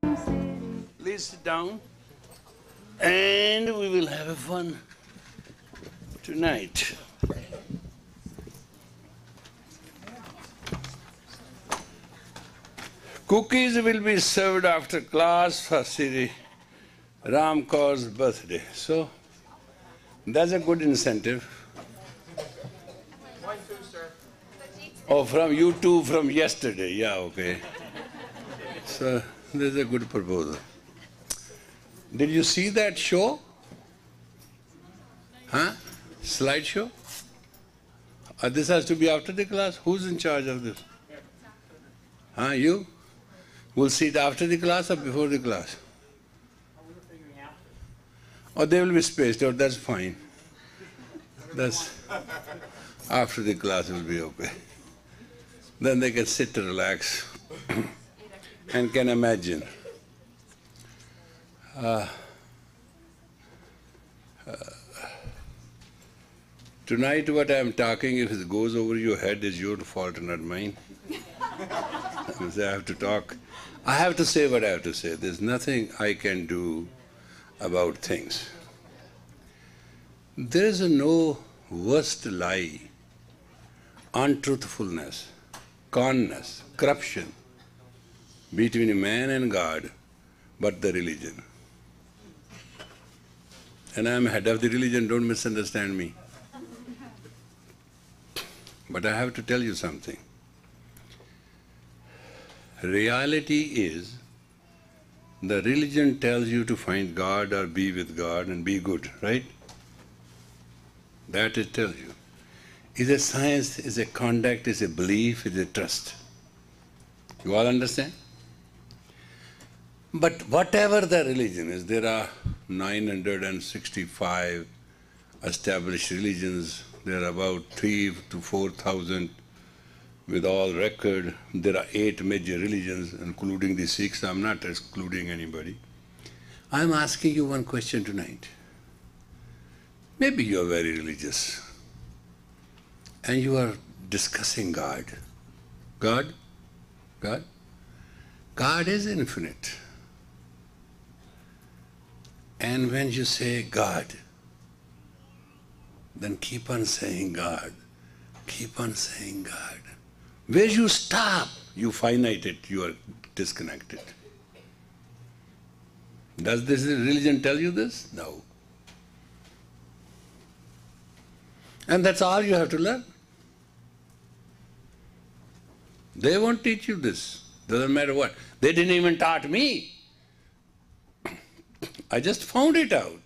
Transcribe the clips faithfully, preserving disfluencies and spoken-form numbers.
Please sit down and we will have a fun tonight. Cookies will be served after class for Sri Ram Kaur's birthday. So, that's a good incentive. One, two, sir. Oh, from you two from yesterday. Yeah, okay. So, there's a good proposal. Did you see that show? Huh? Slideshow? Uh, this has to be after the class? Who's in charge of this? Huh, you? We'll see it after the class or before the class? Or they will be spaced out, that's fine. That's after the class will be okay. Then they can sit and relax and can imagine. Uh, uh, tonight what I am talking, if it goes over your head, is your fault, not mine. Because I have to talk. I have to say what I have to say. There's nothing I can do about things. There is no worst lie, untruthfulness, conness, corruption between man and God, but the religion. And I am head of the religion, don't misunderstand me. But I have to tell you something. Reality is, the religion tells you to find God or be with God and be good, right? That it tells you. Is a science, is a conduct, is a belief, is a trust. You all understand? But whatever the religion is, there are nine hundred sixty-five established religions, there are about three to four thousand with all record. There are eight major religions, including the Sikhs. I'm not excluding anybody. I'm asking you one question tonight. Maybe you are very religious and you are discussing God. God? God? God is infinite. And when you say God, then keep on saying God. Keep on saying God. Where you stop, you finite it, you are disconnected. Does this religion tell you this? No. And that's all you have to learn. They won't teach you this. Doesn't matter what. They didn't even taught me. I just found it out.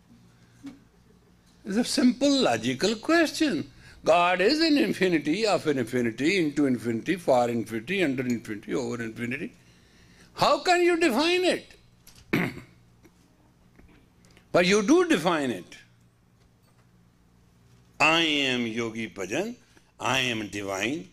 It's a simple logical question. God is an infinity of an infinity, into infinity, for infinity, under infinity, over infinity. How can you define it? But you do define it. I am Yogi Bhajan, I am divine.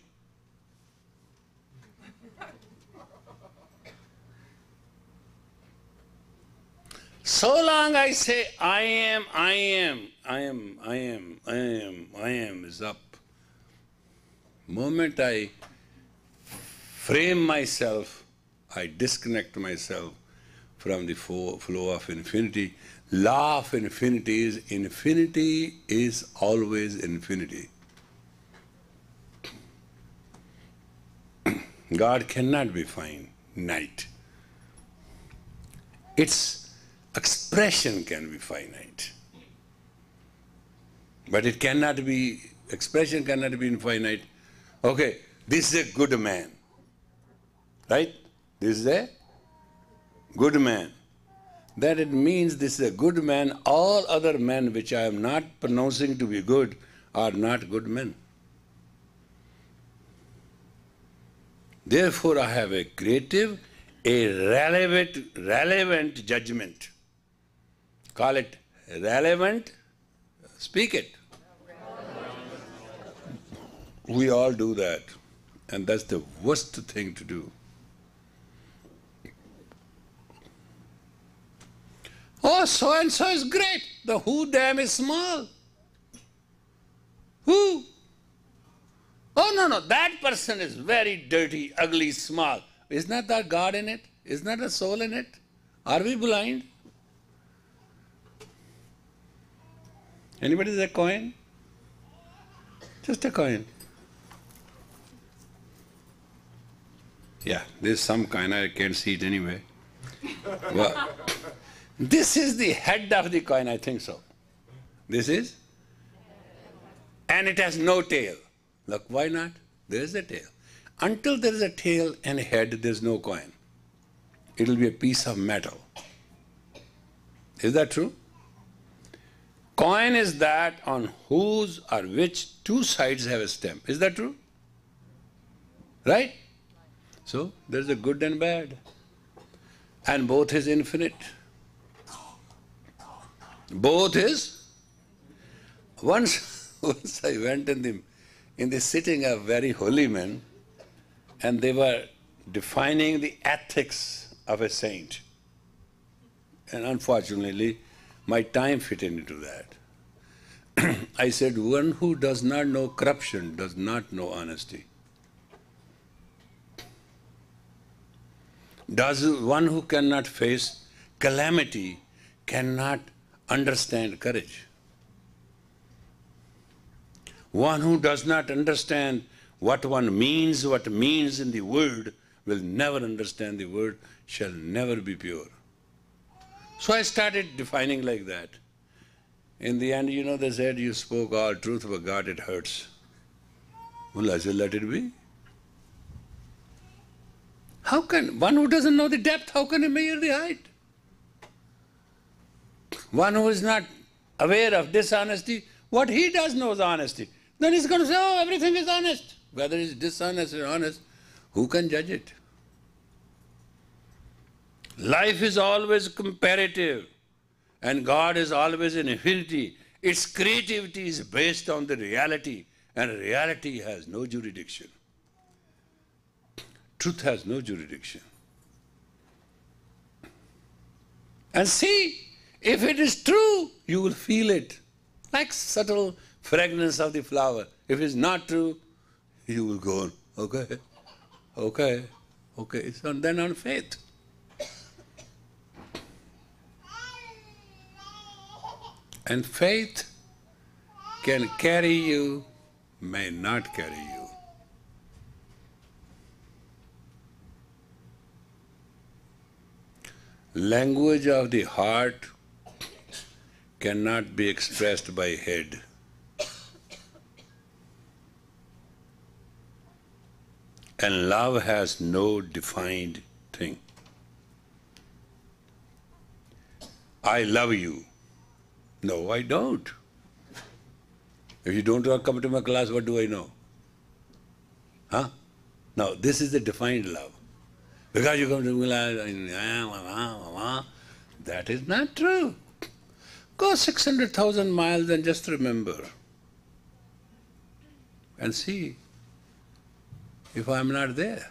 So long I say, I am, I am, I am, I am, I am, I am is up. Moment I frame myself, I disconnect myself from the flow of infinity. Law of infinity is, infinity is always infinity. God cannot be finite. Its expression can be finite. But it cannot be, expression cannot be infinite. Okay, this is a good man. Right? This is a good man. That it means this is a good man. All other men which I am not pronouncing to be good are not good men. Therefore, I have a creative, a relevant, relevant judgment. Call it relevant, speak it. We all do that, and that's the worst thing to do. Oh, so-and-so is great. The who dam is small. Who? Oh, no, no, that person is very dirty, ugly, small. Is not there God in it? Is not a soul in it? Are we blind? Anybody has a coin? Just a coin. Yeah, there's some coin, I can't see it anyway. Well, this is the head of the coin, I think so. This is? And it has no tail. Look, why not? There is a tail. Until there is a tail and a head, there is no coin. It will be a piece of metal. Is that true? Coin is that on whose or which two sides have a stem. Is that true? Right? So, there is a good and bad. And both is infinite. Both is. Once, once I went in the, in the sitting of very holy men, and they were defining the ethics of a saint. And unfortunately, my time fit into that. I said, one who does not know corruption does not know honesty. Does one who cannot face calamity cannot understand courage. One who does not understand what one means, what means in the word, will never understand the word, shall never be pure. So I started defining like that. In the end, you know, they said, you spoke all truth, but God, it hurts. Well, I said, let it be. How can, one who doesn't know the depth, how can he measure the height? One who is not aware of dishonesty, what he does knows honesty. Then he's going to say, oh, everything is honest. Whether it's dishonest or honest, who can judge it? Life is always comparative, and God is always in infinity. Its creativity is based on the reality, and reality has no jurisdiction. Truth has no jurisdiction. And see, if it is true, you will feel it, like subtle fragrance of the flower. If it's not true, you will go on, okay, okay, okay. So then on faith. And faith can carry you, may not carry you. Language of the heart cannot be expressed by head. And love has no defined thing. I love you. No, I don't. If you don't come to my class, what do I know? Huh? No, this is the defined love. Because you come to my class, that is not true. Go six hundred thousand miles and just remember. And see if I am not there.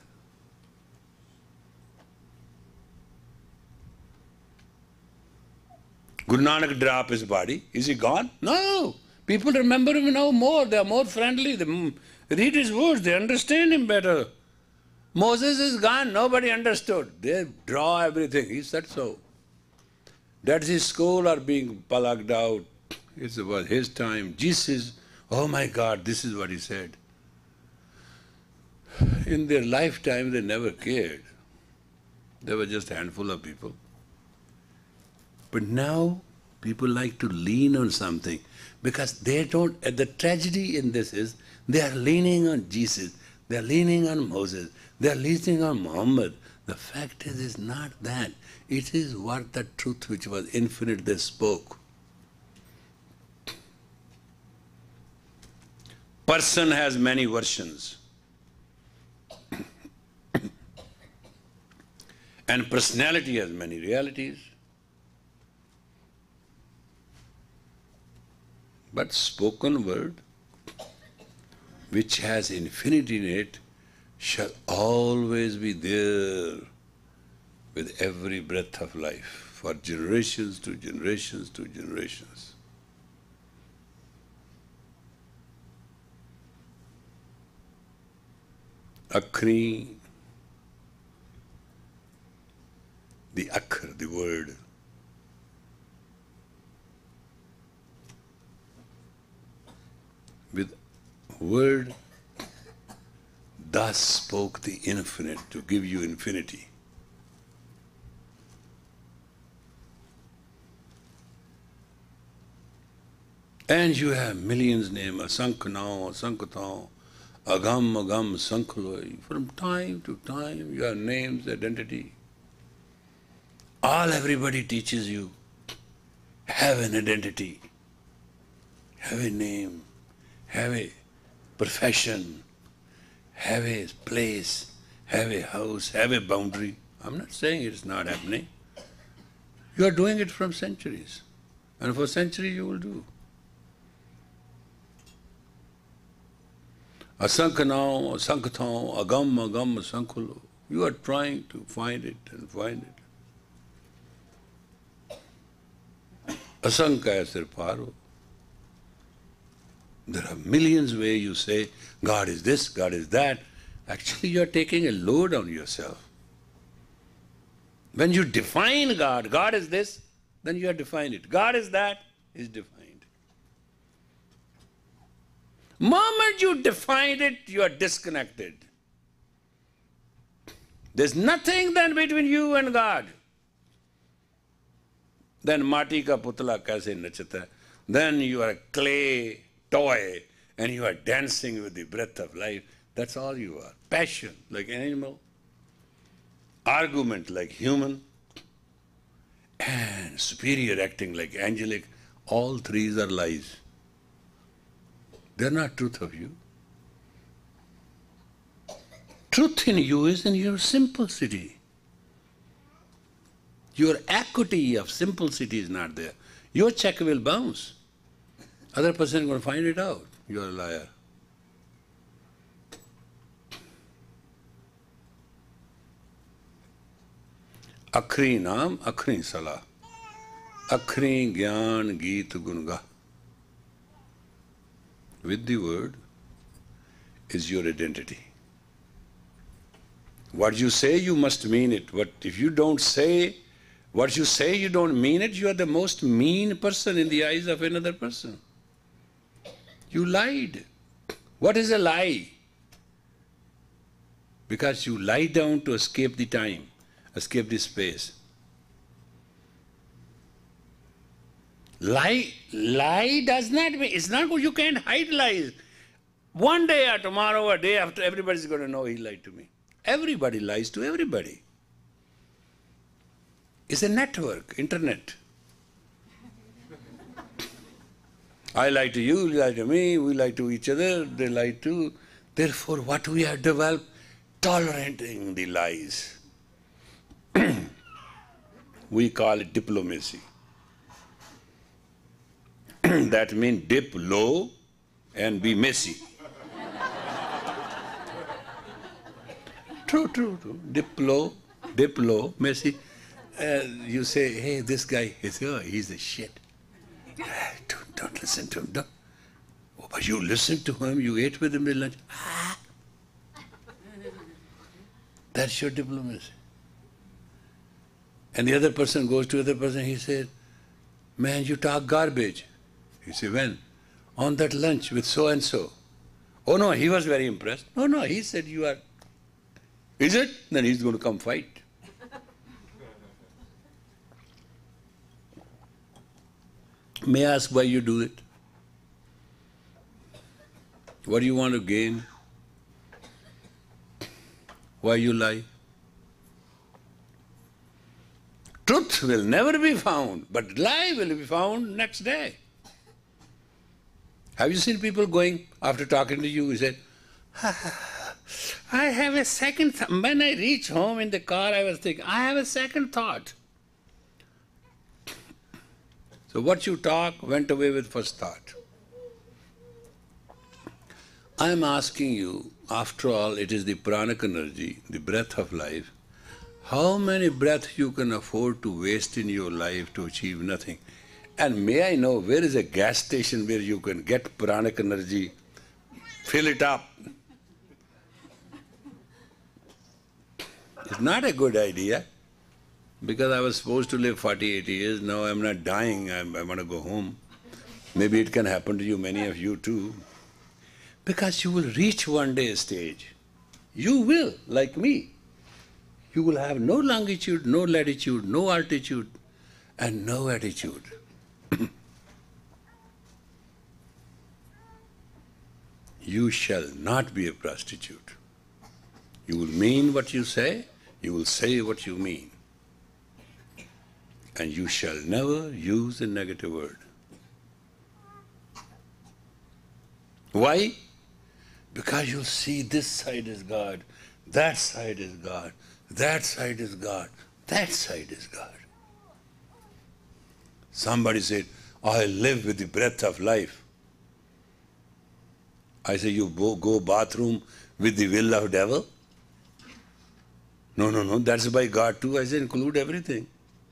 Guru Nanak dropped his body. Is he gone? No. People remember him now more. They are more friendly. They read his words. They understand him better. Moses is gone. Nobody understood. They draw everything. He said so. That's his school are being plugged out. It was his time. Jesus, oh my God, this is what he said. In their lifetime, they never cared. They were just a handful of people. But now, people like to lean on something because they don't, the tragedy in this is, they are leaning on Jesus, they are leaning on Moses, they are leaning on Muhammad. The fact is, it's not that. It is what the truth which was infinite they spoke. Person has many versions. And personality has many realities. But spoken word, which has infinity in it, shall always be there with every breath of life, for generations to generations to generations. Akhri the akhar, the word. With word, thus spoke the infinite to give you infinity. And you have millions named Asankanao, Asankatao, Agam, Agam, Sankaloi. From time to time you have names, identity. All everybody teaches you. Have an identity. Have a name. Have a profession. Have a place. Have a house. Have a boundary. I'm not saying it's not happening. You are doing it from centuries. And for centuries you will do. Asankanao, Asankatao, Agam, Agam, Asankulo. You are trying to find it and find it. Asankaya Sirparo. There are millions ways you say, God is this, God is that. Actually, you are taking a load on yourself. When you define God, God is this, then you have defined it. God is that, is defined. Moment you defined it, you are disconnected. There's nothing then between you and God. Then mati ka putla kaise nachata. Then you are a clay toy and you are dancing with the breath of life. That's all you are. Passion like animal, argument like human, and superior acting like angelic. All three are lies. They're not truth of you. Truth in you is in your simplicity. Your acuity of simplicity is not there. Your check will bounce. Other person is going to find it out. You're a liar. Akhri naam, akhri salah. Akhri gyan geet gunga. With the word is your identity. What you say, you must mean it. But if you don't say, what you say, you don't mean it, you are the most mean person in the eyes of another person. You lied. What is a lie? Because you lie down to escape the time, escape the space. Lie, lie does not mean, it's not good, you can't hide lies. One day or tomorrow or day after, everybody's going to know he lied to me. Everybody lies to everybody. It's a network, internet. I lie to you, you lie to me, we lie to each other, they lie too. Therefore, what we have developed, tolerating the lies. We call it diplomacy. That means dip low and be messy. True, true, true. Dip low, dip low, messy. Uh, you say, hey, this guy, is, oh, he's a shit. Don't, don't listen to him. Don't. Oh, but you listened to him, you ate with him at lunch. Ah. That's your diplomacy. And the other person goes to the other person, he says, man, you talk garbage. You say, when? On that lunch with so-and-so. Oh no, he was very impressed. No, no, he said you are. Is it? Then he's going to come fight. May I ask why you do it? What do you want to gain? Why you lie? Truth will never be found, but lie will be found next day. Have you seen people going, after talking to you, you say, ah, I have a second thought. When I reach home in the car, I was thinking, I have a second thought. So what you talk went away with first thought. I am asking you, after all, it is the pranic energy, the breath of life. How many breaths you can afford to waste in your life to achieve nothing? And may I know, where is a gas station where you can get pranic energy, fill it up? It's not a good idea. Because I was supposed to live forty-eight years, now I'm not dying, I'm, I want to go home. Maybe it can happen to you, many of you too. Because you will reach one day a stage. You will, like me. You will have no longitude, no latitude, no altitude, and no attitude. You shall not be a prostitute. You will mean what you say, you will say what you mean. And you shall never use a negative word. Why? Because you'll see this side is God, that side is God, that side is God, that side is God. Somebody said, I live with the breath of life. I say, you go bathroom with the will of devil? No, no, no, that's by God too. I say, include everything.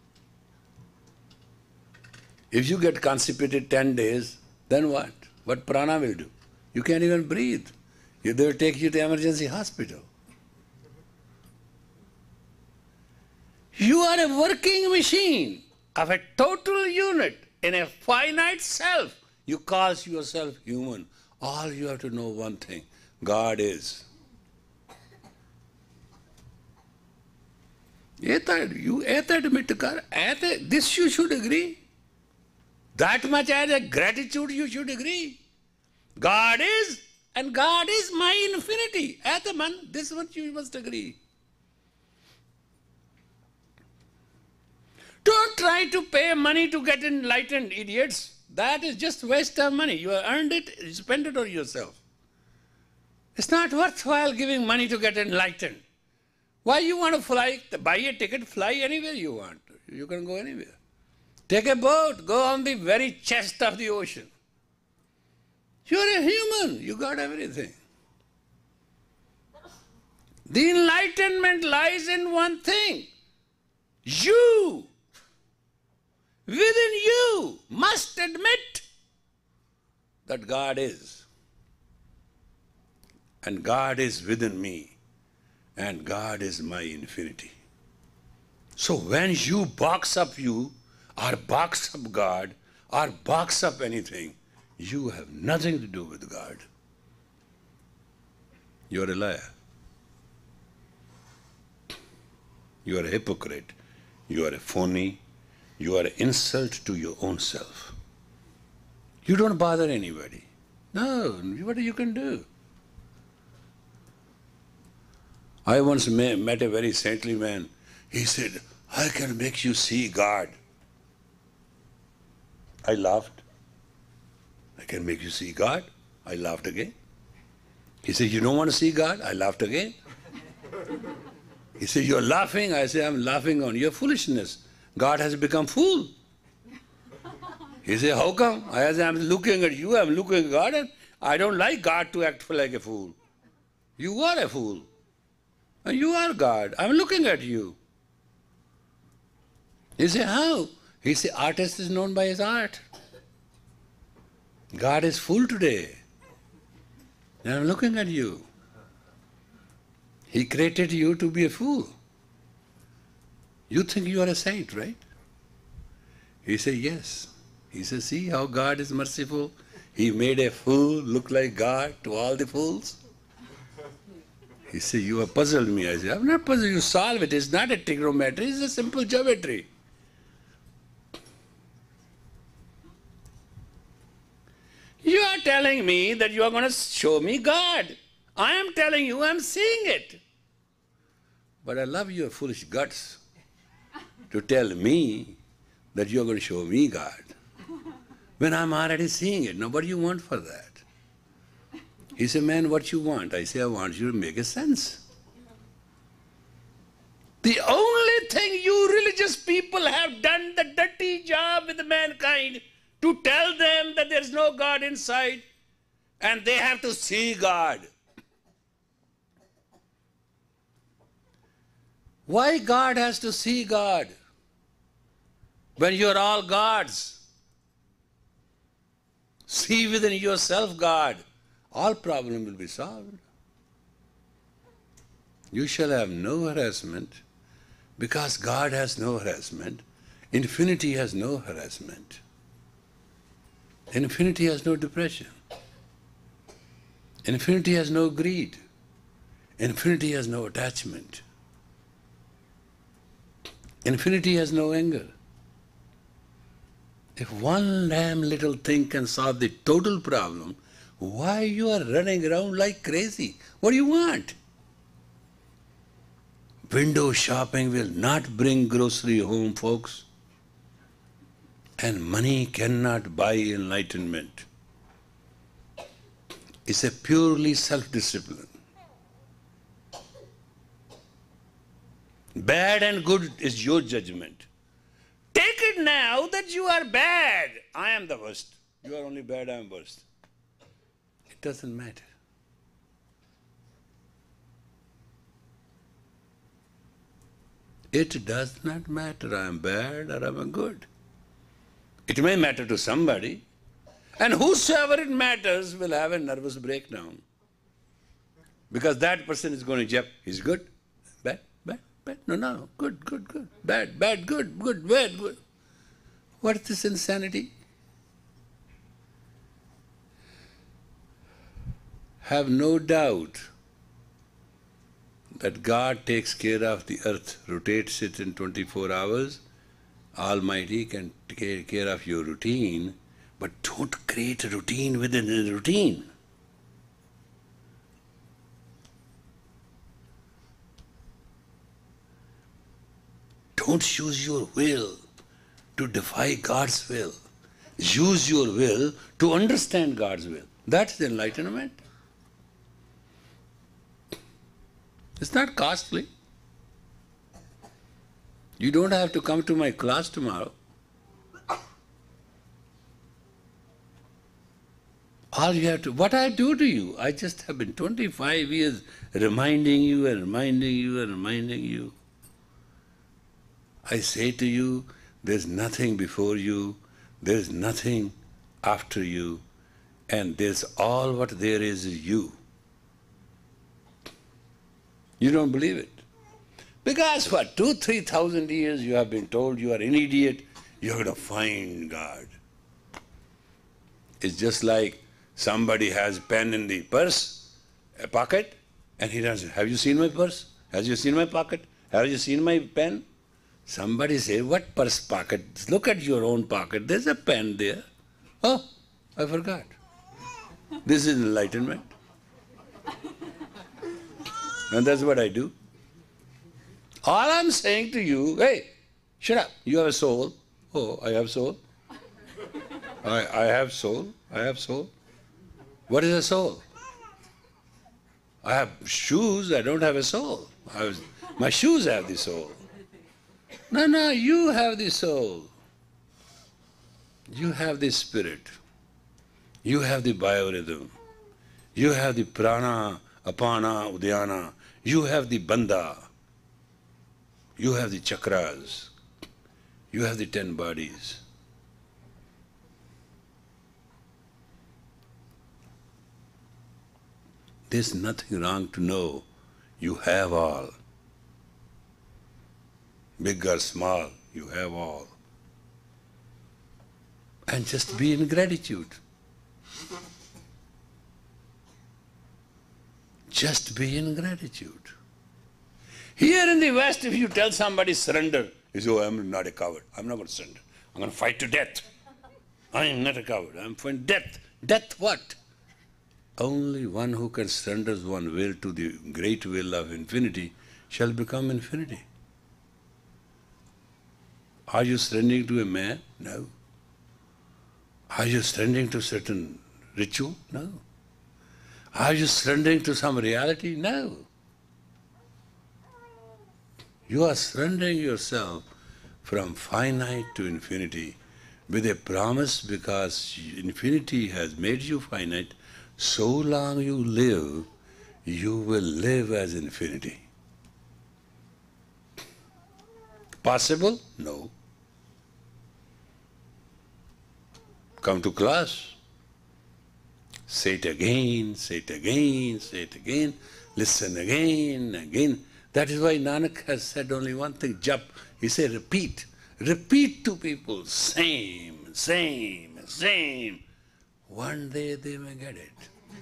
If you get constipated ten days, then what? What prana will do? You can't even breathe. They will take you to emergency hospital. You are a working machine of a total unit in a finite self. You call yourself human. All you have to know one thing, God is. You admit, this you should agree. That much as a gratitude you should agree. God is, and God is my infinity. Atman, this one you must agree. Don't try to pay money to get enlightened, idiots. That is just waste of money. You have earned it, spend it on yourself. It's not worthwhile giving money to get enlightened. Why you want to fly? Buy a ticket, fly anywhere you want. You can go anywhere. Take a boat, go on the very chest of the ocean. You're a human, you got everything. The enlightenment lies in one thing. You, within you, must admit that God is. And God is within me. And God is my infinity. So when you box up you, or box up God, or box up anything, you have nothing to do with God. You are a liar. You are a hypocrite. You are a phony. You are an insult to your own self. You don't bother anybody. No, what you can do? I once met a very saintly man. He said, I can make you see God. I laughed. I can make you see God. I laughed again. He said, you don't want to see God? I laughed again. He said, you're laughing? I said, I'm laughing on your foolishness. God has become fool. He said, how come? I said, I'm looking at you, I'm looking at God, and I don't like God to act like a fool. You are a fool. And you are God. I'm looking at you. He said, how? He said, artist is known by his art. God is full today. And I'm looking at you. He created you to be a fool. You think you are a saint, right? He said, yes. He said, see how God is merciful. He made a fool look like God to all the fools. He said, you have puzzled me. I said, I'm not puzzled. You solve it. It's not a trigonometry. It's a simple geometry. You are telling me that you are going to show me God. I am telling you I'm seeing it. But I love your foolish guts to tell me that you are going to show me God when I'm already seeing it. Now, what do you want for that? He said, man, what you want? I say, I want you to make a sense. The only thing you religious people have done the dirty job with mankind to tell them that there's no God inside and they have to see God. Why God has to see God when you're all gods? See within yourself God. All problem will be solved. You shall have no harassment Because God has no harassment, infinity has no harassment. Infinity has no depression. Infinity has no greed. Infinity has no attachment. Infinity has no anger. If one damn little thing can solve the total problem, why you are running around like crazy? What do you want? Window shopping will not bring grocery home, folks. And money cannot buy enlightenment. It's a purely self-discipline. Bad and good is your judgment. Take it now that you are bad. I am the worst. You are only bad, I am worst. It doesn't matter. It does not matter I am bad or I am good. It may matter to somebody, and whosoever it matters will have a nervous breakdown. Because that person is going to jump, he's good, bad, bad, bad, no, no, good, good, good, bad, bad, good, good, bad, good. What is this insanity? Have no doubt that God takes care of the earth, rotates it in twenty-four hours. Almighty can take care of your routine, but don't create a routine within a routine. Don't use your will to defy God's will. Use your will to understand God's will. That's the enlightenment. It's not costly. You don't have to come to my class tomorrow. All you have to, what I do to you, I just have been twenty-five years reminding you and reminding you and reminding you. I say to you, there's nothing before you, there's nothing after you, and there's all what there is is you. You don't believe it. Because for two, three thousand years you have been told you are an idiot, you're going to find God. It's just like somebody has a pen in the purse, a pocket, and he does, have you seen my purse? Have you seen my pocket? Have you seen my pen? Somebody say, what purse pocket? Look at your own pocket, there's a pen there. Oh, I forgot. This is enlightenment. And that's what I do. All I'm saying to you, hey, shut up, you have a soul. Oh, I have soul. I, I have soul, I have soul. What is a soul? I have shoes, I don't have a soul. I was, my shoes have the soul. No, no, you have the soul. You have the spirit. You have the biorhythm. You have the prana, apana, udyana. You have the bandha. You have the chakras. You have the ten bodies. There's nothing wrong to know you have all. Big or small, you have all. And just be in gratitude. Just be in gratitude. Here in the West, if you tell somebody surrender, he says, oh, I'm not a coward. I'm not going to surrender. I'm going to fight to death. I am not a coward. I'm fighting death. Death what? Only one who can surrender one will to the great will of infinity shall become infinity. Are you surrendering to a man? No. Are you surrendering to certain ritual? No. Are you surrendering to some reality? No. You are surrendering yourself from finite to infinity with a promise, because infinity has made you finite. So long you live, you will live as infinity. Possible? No. Come to class. Say it again, say it again, say it again, listen again, again. That is why Nanak has said only one thing, jap. He said repeat. Repeat to people, same, same, same. One day they may get it.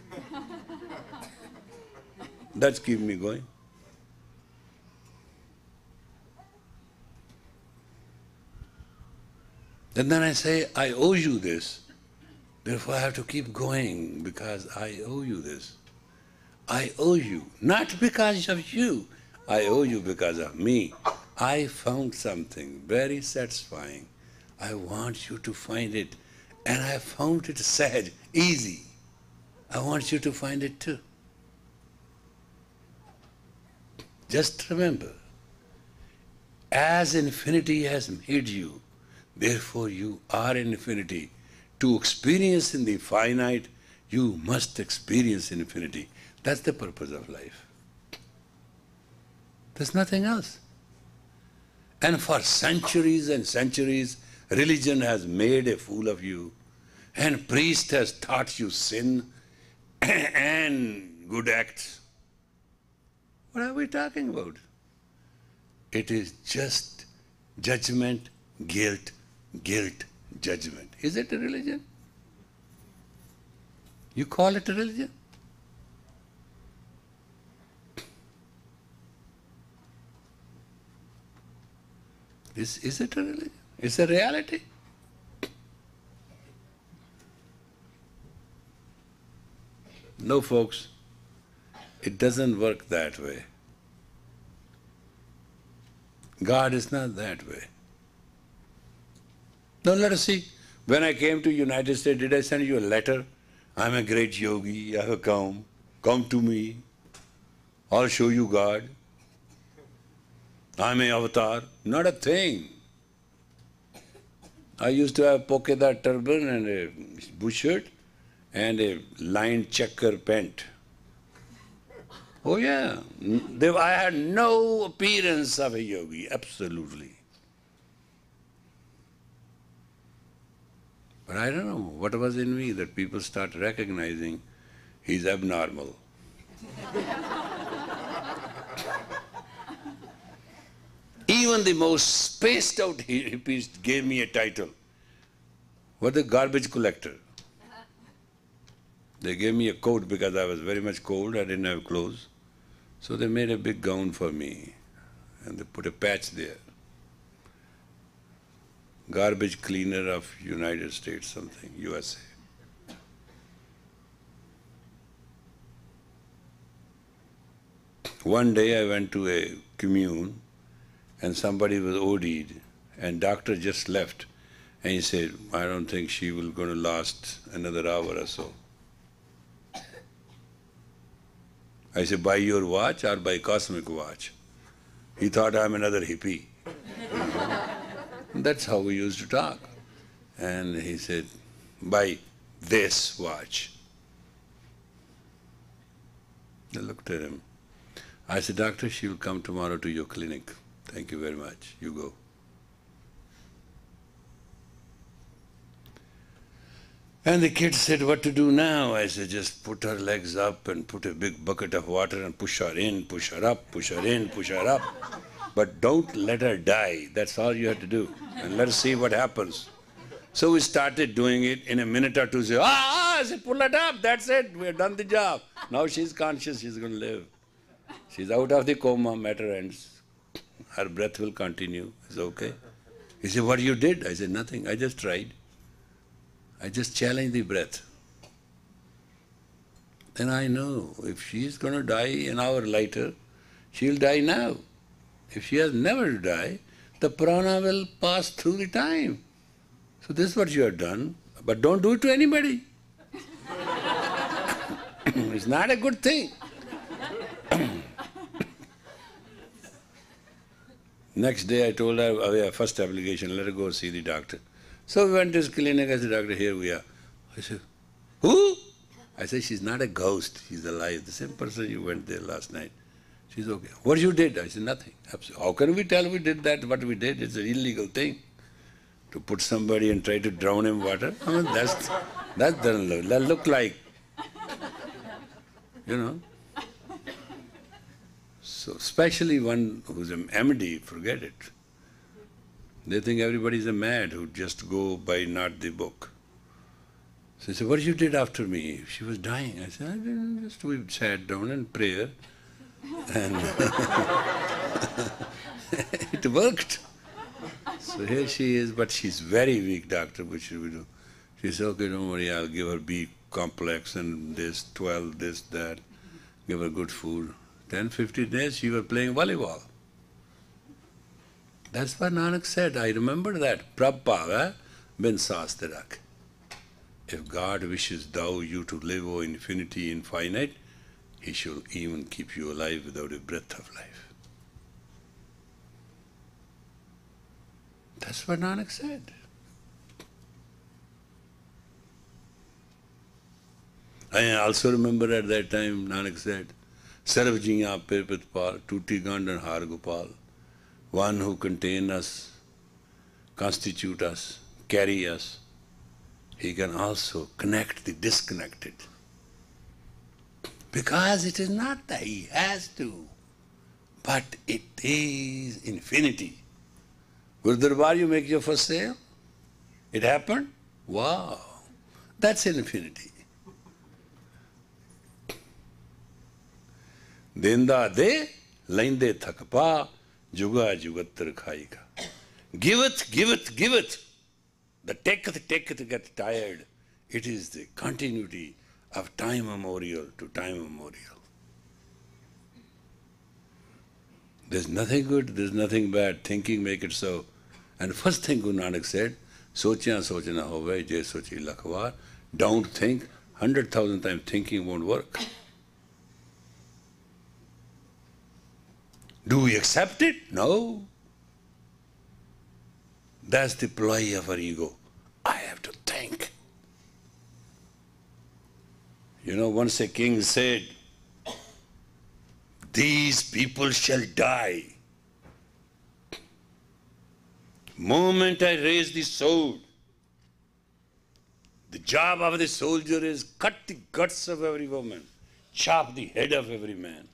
That's keep me going. And then I say, I owe you this. Therefore I have to keep going because I owe you this. I owe you, not because of you. I owe you because of me. I found something very satisfying. I want you to find it. And I found it sad, easy. I want you to find it too. Just remember, as infinity has made you, therefore you are infinity. To experience in the finite, you must experience infinity. That's the purpose of life. There's nothing else. And for centuries and centuries, religion has made a fool of you, and priest has taught you sin and good acts. What are we talking about? It is just judgment, guilt, guilt, judgment. Is it a religion? You call it a religion? Is, is it a religion? It's a reality. No, folks, it doesn't work that way. God is not that way. Now let us see. When I came to United States, did I send you a letter? I'm a great yogi, I have come. Come to me. I'll show you God. I'm an avatar. Not a thing. I used to have polka-dot turban and a bush shirt and a lined Chakar pant. Oh yeah, they, I had no appearance of a yogi, absolutely. But I don't know what was in me that people start recognizing he's abnormal. Even the most spaced out hippies gave me a title. What, the garbage collector? They gave me a coat because I was very much cold, I didn't have clothes. So they made a big gown for me and they put a patch there. Garbage cleaner of United States something, U S A. One day I went to a commune and somebody was O D'd and doctor just left and he said, I don't think she will going to last another hour or so. I said, buy your watch or buy cosmic watch? He thought I'm another hippie. That's how we used to talk. And he said, buy this watch. I looked at him. I said, doctor, she will come tomorrow to your clinic. Thank you very much. You go. And the kid said, what to do now? I said, just put her legs up and put a big bucket of water and push her in, push her up, push her in, push her up. But don't let her die. That's all you have to do. And let's see what happens. So we started doing it. In a minute or two, say, ah, ah, I said, pull it up. That's it. We have done the job. Now she's conscious. She's going to live. She's out of the coma. Matter ends. Her breath will continue. It's okay. He said, what you did? I said, nothing. I just tried. I just challenged the breath. And I know if she is going to die an hour later, she will die now. If she has never to die, the prana will pass through the time. So this is what you have done, but don't do it to anybody. It's not a good thing. Next day I told her, oh yeah, first application, let her go see the doctor. So we went to his clinic. I said, doctor, here we are. I said, who? I said, she's not a ghost, she's alive. The same person you went there last night. She's okay. What you did? I said, nothing. How can we tell we did that, what we did? It's an illegal thing. To put somebody and try to drown him in water. I mean, that's, that doesn't look, that look like, you know. So especially one who's an M D, forget it. They think everybody's a mad who just go by not the book. So he said, what you did after me? She was dying. I said, I didn't, just we sat down and prayer. And it worked. So here she is, but she's very weak, doctor, what should we do? She said, okay, don't worry, I'll give her B complex and this, twelve, this, that. Give her good food. ten, fifteen days she was playing volleyball. That's what Nanak said. I remember that. Prabhava bin sastirak. If God wishes thou you to live, O infinity infinite, He shall even keep you alive without a breath of life. That's what Nanak said. I also remember at that time Nanak said, Sarv jiya pirpitpal, tuti gandan har gopal, one who contain us, constitute us, carry us, he can also connect the disconnected. Because it is not that he has to, but it is infinity. Guru Darbar, you make your first sale? It happened? Wow, that's infinity. Denda de, lainde thakpa, juga jugattar khaika. Give it, give it, give it. The taketh, taketh, get tired. It is the continuity of time memorial to time memorial. There's nothing good, there's nothing bad. Thinking make it so. And first thing Guru Nanak said, sochya sochna hove, je sochi lakhwar. Don't think. Hundred thousand times thinking won't work. Do we accept it? No. That's the ploy of our ego. I have to think. You know, once a king said, these people shall die. Moment I raise the sword, the job of the soldier is cut the guts of every woman, chop the head of every man.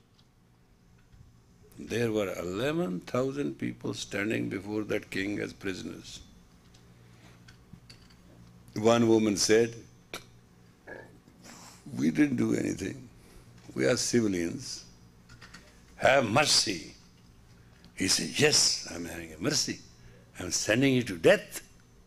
There were eleven thousand people standing before that king as prisoners. One woman said, we didn't do anything. We are civilians. Have mercy. He said, yes, I'm having a mercy. I'm sending you to death.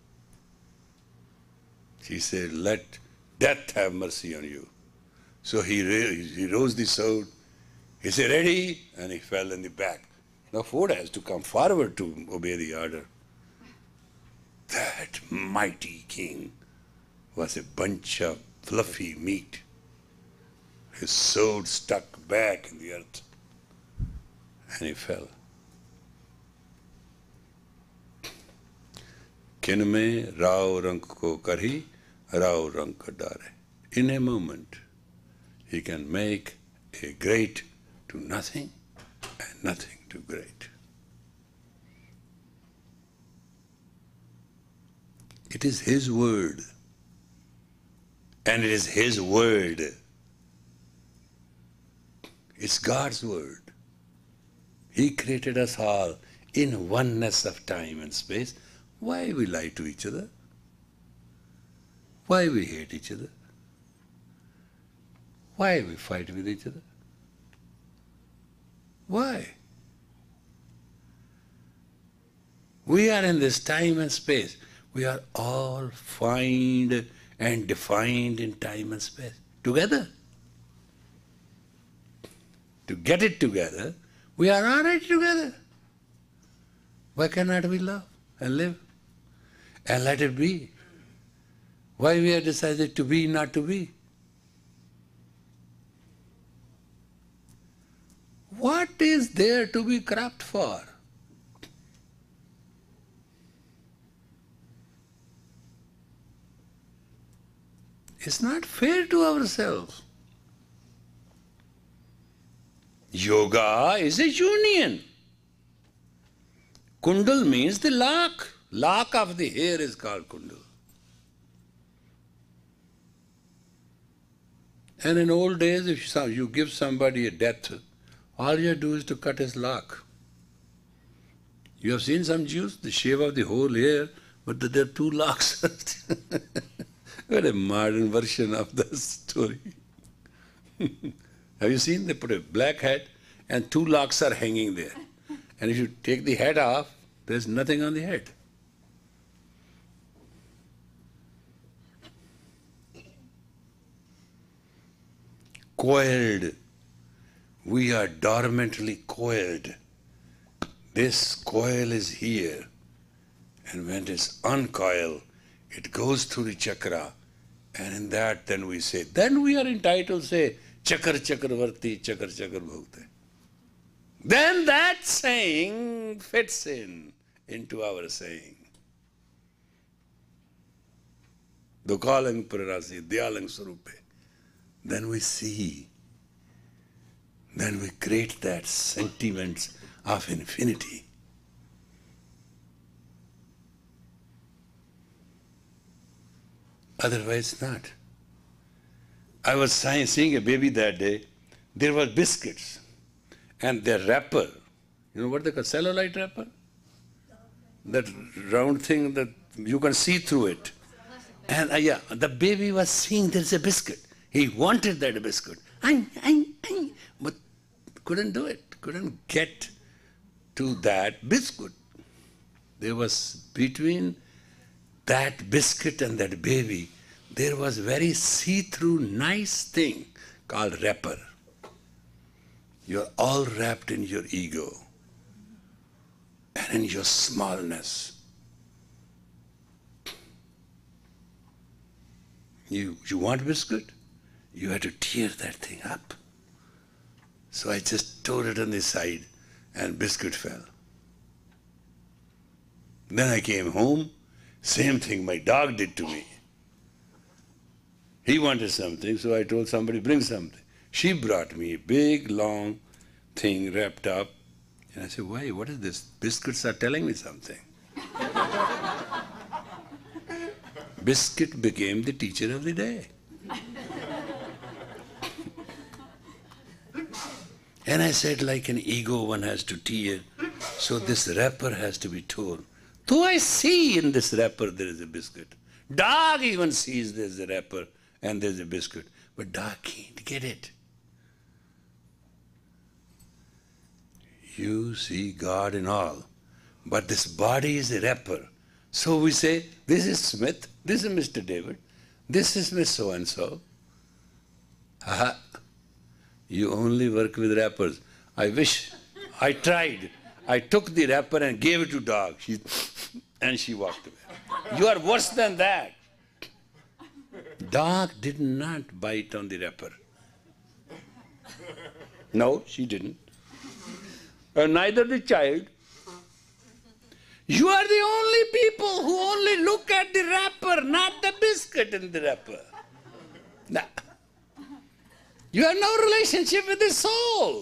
She said, let death have mercy on you. So he, he rose the sword. He said, ready? And he fell in the back. Now Ford has to come forward to obey the order. That mighty king was a bunch of fluffy meat. His sword stuck back in the earth. And he fell. Kinme rao rank ko karhi, rao rank ka dare. In a moment, he can make a great to nothing and nothing to great. It is his word. And it is his word. It's God's word. He created us all in oneness of time and space. Why we lie to each other? Why we hate each other? Why we fight with each other? Why? We are in this time and space. We are all found and defined in time and space. Together. To get it together, we are already together. Why cannot we love and live? And let it be. Why we have decided to be, not to be? What is there to be corrupt for? It's not fair to ourselves. Yoga is a union. Kundal means the lock. Lock of the hair is called kundal. And in old days, if you give somebody a death All you do is to cut his lock. You have seen some Jews, they shave off the whole hair, but there are two locks. What a modern version of the story. Have you seen? They put a black hat and two locks are hanging there. And if you take the hat off, there's nothing on the head. Coiled. We are dormantly coiled. This coil is here. And when it is uncoiled, it goes through the chakra. And in that then we say, then we are entitled to say, Chakar Chakravarti, Chakar Chakar Bhukte. Then that saying fits in into our saying. Dukalang Prarasi, Dyalang Sarupe. Then we see, then we create that sentiments of infinity. Otherwise not. I was seeing a baby that day, there were biscuits and their wrapper, you know what they call cellulite wrapper? That round thing that you can see through it. And uh, yeah, the baby was seeing there's a biscuit. He wanted that biscuit, ay, ay, ay, but couldn't do it, couldn't get to that biscuit. There was between that biscuit and that baby, there was very see-through nice thing called wrapper. You're all wrapped in your ego and in your smallness. You, you want biscuit? You had to tear that thing up. So I just tore it on the side and biscuit fell. Then I came home, same thing my dog did to me. He wanted something, so I told somebody, bring something. She brought me a big, long thing wrapped up. And I said, why, what is this? Biscuits are telling me something. Biscuit became the teacher of the day. And I said, like an ego one has to tear, so this wrapper has to be torn. Though I see in this wrapper there is a biscuit. Dog even sees there's a wrapper and there's a biscuit, but dog can't get it. You see God in all, but this body is a wrapper. So we say, this is Smith, this is Mister David, this is Miss So-and-so. Aha. You only work with wrappers. I wish, I tried. I took the wrapper and gave it to dog. She, and she walked away. You are worse than that. Dog did not bite on the wrapper. No, she didn't. And neither the child. You are the only people who only look at the wrapper, not the biscuit in the wrapper. Nah. You have no relationship with the soul.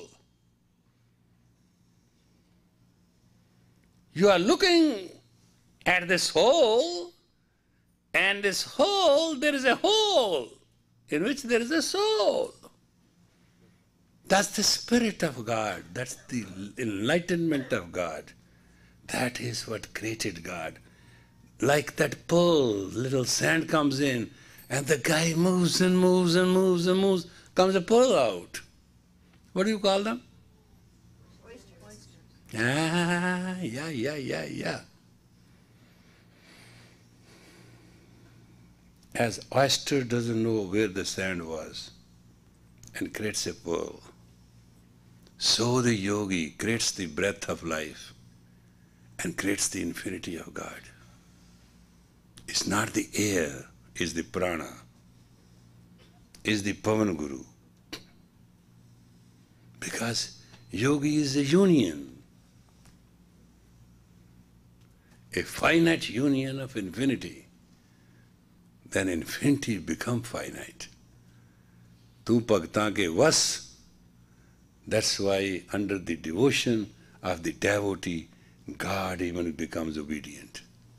You are looking at this hole, and this hole, there is a hole in which there is a soul. That's the Spirit of God. That's the enlightenment of God. That is what created God. Like that pearl, little sand comes in, and the guy moves and moves and moves and moves, comes a pearl out. What do you call them? Oysters. Ah, yeah, yeah, yeah, yeah. As oyster doesn't know where the sand was and creates a pearl, so the yogi creates the breath of life and creates the infinity of God. It's not the air, it's the prana, it's the Pavan Guru. Because yogi is a union, a finite union of infinity. Then infinity become finite. Tu bhaktan ke vas. That's why under the devotion of the devotee, God even becomes obedient.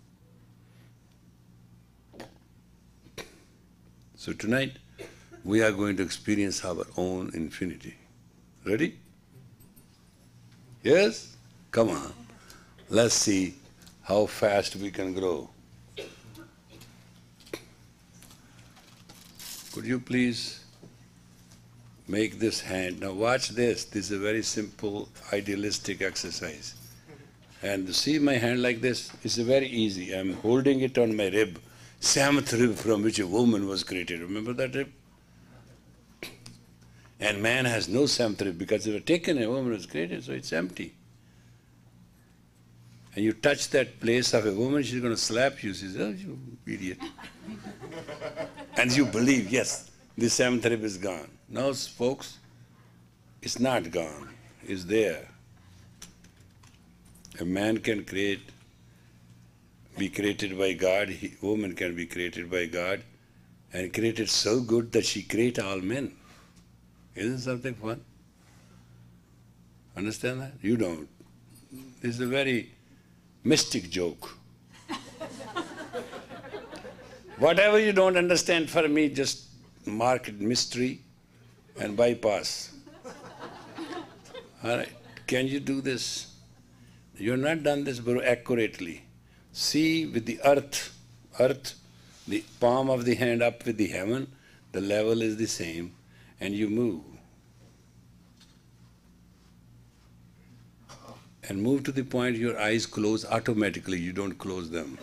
So tonight, we are going to experience our own infinity. Ready? Yes? Come on. Let's see how fast we can grow. Could you please make this hand? Now watch this. This is a very simple, idealistic exercise. And see my hand like this? It's very easy. I'm holding it on my rib, seventh rib from which a woman was created. Remember that rib? And man has no seventh rib because they were taken, a woman was created, so it's empty. And you touch that place of a woman, she's going to slap you. She says, oh, you idiot. And you believe, yes, the seventh rib is gone. No, folks, it's not gone. It's there. A man can create, be created by God. A woman can be created by God, and created so good that she create all men. Isn't something fun? Understand that? You don't. This is a very mystic joke. Whatever you don't understand for me, just mark it mystery and bypass. All right, can you do this? You have not done this very accurately. See with the earth, earth, the palm of the hand up with the heaven, the level is the same, and you move. And move to the point your eyes close automatically, you don't close them.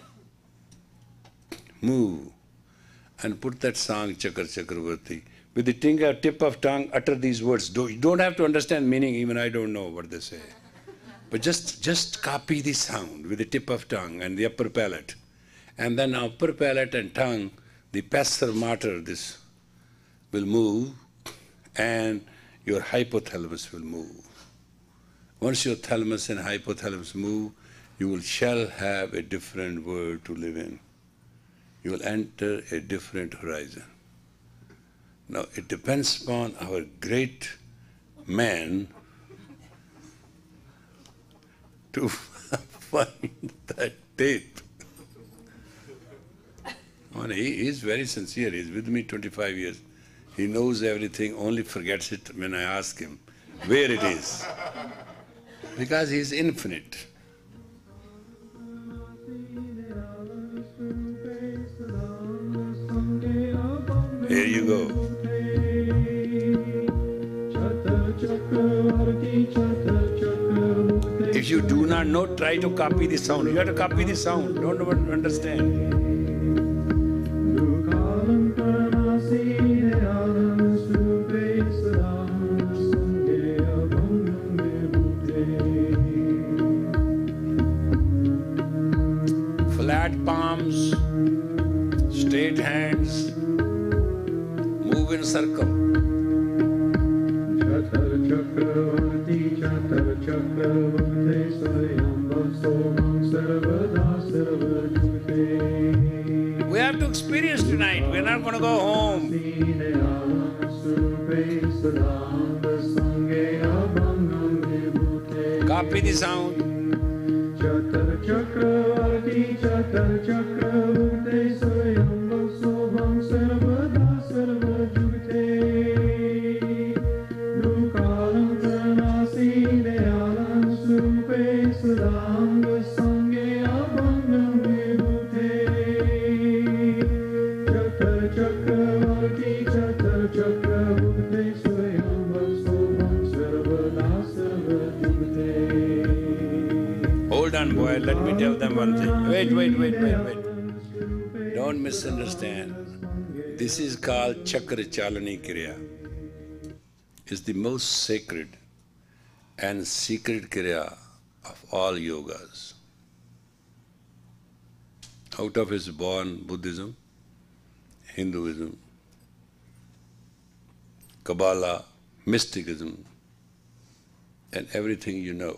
Move. And put that song, Chakar Chakravarti. With the finger, tip of tongue, utter these words. You don't have to understand meaning, even I don't know what they say. But just, just copy the sound with the tip of tongue and the upper palate. And then upper palate and tongue, the passer mater, this will move, and your hypothalamus will move. Once your thalamus and hypothalamus move, you will shall have a different world to live in. You will enter a different horizon. Now, it depends upon our great man to find that tape. I mean, he is very sincere. He's with me twenty-five years. He knows everything, only forgets it when I ask him where it is. Because he is infinite. Here you go. If you do not know, try to copy the sound. You have to copy the sound. Don't understand. Flat palms, straight hands, move in circle. We have to experience tonight. We're not going to go home. Copy the sound. Hold on, boy, let me tell them one thing. Wait, wait, wait, wait, wait. Don't misunderstand. This is called Chakar Chalnee Kriya. It's the most sacred and secret Kriya of all yogas. Out of it is born Buddhism, Hinduism, Kabbalah, Mysticism, and everything you know.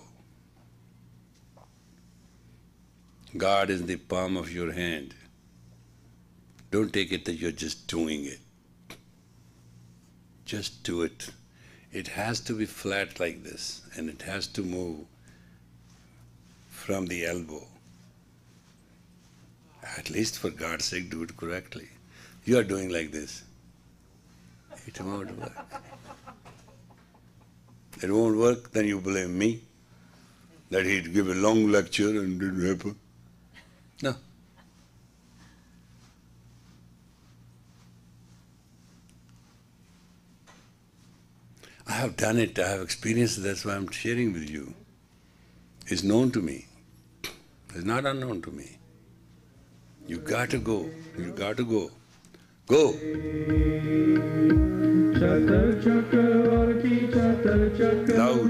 God is in the palm of your hand. Don't take it that you're just doing it. Just do it. It has to be flat like this, and it has to move from the elbow. At least for God's sake, do it correctly. You are doing like this. It won't work. It won't work, then you blame me. that he'd give a long lecture and didn't happen. No. I have done it, I have experienced it, that's why I'm sharing with you. It's known to me. It's not unknown to me. You got to go, you got to go. Go! Loud.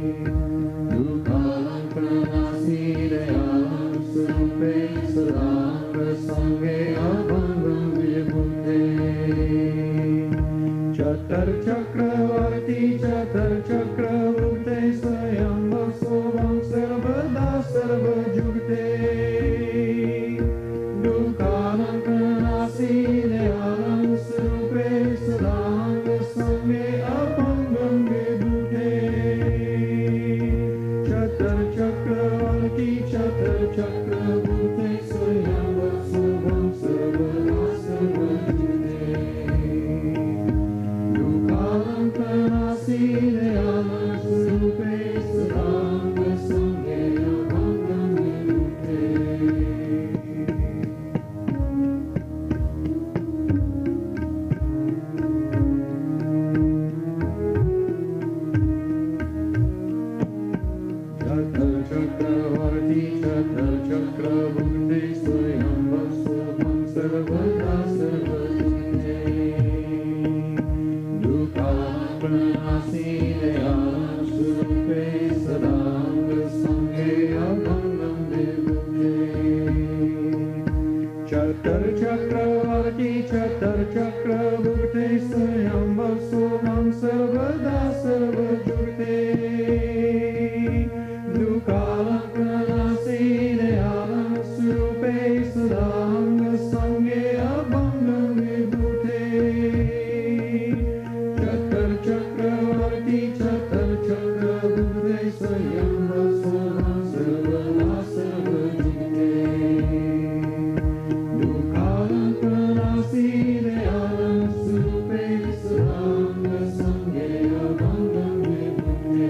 Salam Chatar Chakravarti Chatar Chakravarti Swayambhav Sovam Sarvada Sarva Jugte Dukalam Pranasi Deyalam Surupe Sadang Same Apangam Vibhute Chatar Chakravarti Chatar Chakravarti Swayambhav Sovam Sarvada Sarva Jugte Dukalam Pranasi Deyalam Surupe Sadang Same Apangam Vibhute Chatar Chakravarti Chatar Chakravarti Swayambhav Sovam Sarvada Sarva Jugte Dukalam Pranasi Deyalam Surupe Sadanga Sange Abhangam Vibhute Chatar Chakravarti Chatar Chakravarti Swayambhav Sovam Sarvada Sarva Jugte Dukalam Pranasi Deyalam Surupe Sadanga Sange Abhangam Vibhute Chatar Chakravarti Chatar Chakravarti Swayambhav Sovam Sarvada Sarva Jugte Dukalam Pranasi Deyalam Surupe Sadanga Sange Abhangam Vibhute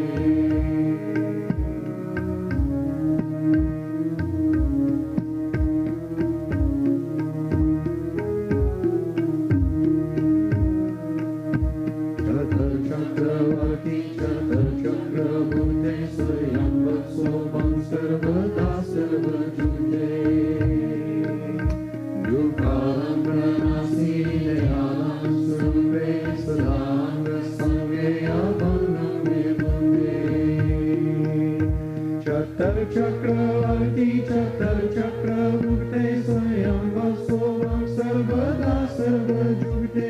Chatar Chakravarti Chatar Chakravarti Swayambhav Sovam Sarvada Sarva Jugte Dukalam Pranasi Deyalam Surupe Sadanga Sange Abhangam Vibhute Chatar Chakravarti Chatar Chakravarti Swayambhav Sovam Sarvada Sarva Jugte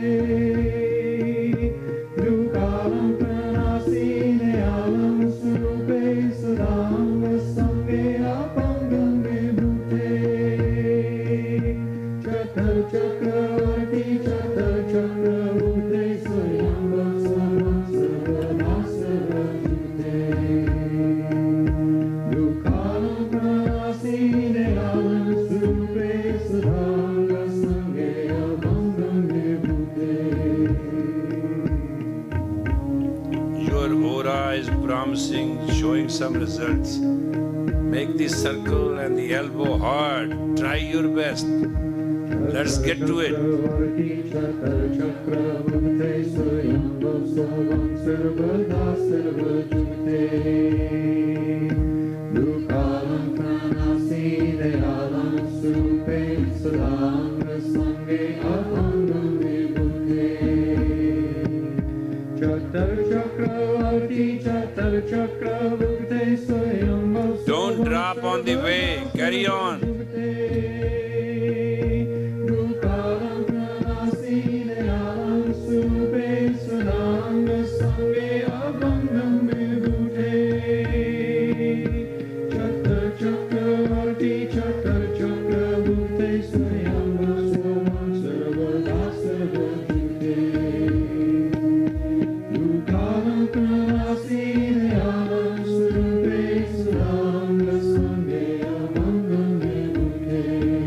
Dukalam Pranasi Deyalam Surupe Sadanga Sange Apangam Vibhute Chatar Chakravarti Chatar Chakravarti Swayambhav Sovam Sarvada Sarva Jugte Dukalam Pranasi Deyalam Surupe Sadanga Sange Abhangam Vibhute Your aura is promising, showing some results. Make the circle and the elbow hard. Try your best. Let's get to it. Chatar Chakravarti Swayambhav Sovam Sarvada Sarva Jugte Dukalam Pranasi Deyalam Surupe Sadanga Sange Abhangam Vibhute Chatar Chakravarti Chatar Chakravarti Swayambhav Don't drop on the way. Carry on. Dukalam Pranasi Deyalam Surupe Sadanga Sange Abhangam Vibhute Chatar Chakravarti Chatar Chakravarti Swayambhav Sovam Sarvada Sarva Jugte Dukalam Pranasi Deyalam Surupe Sadanga Sange Abhangam Vibhute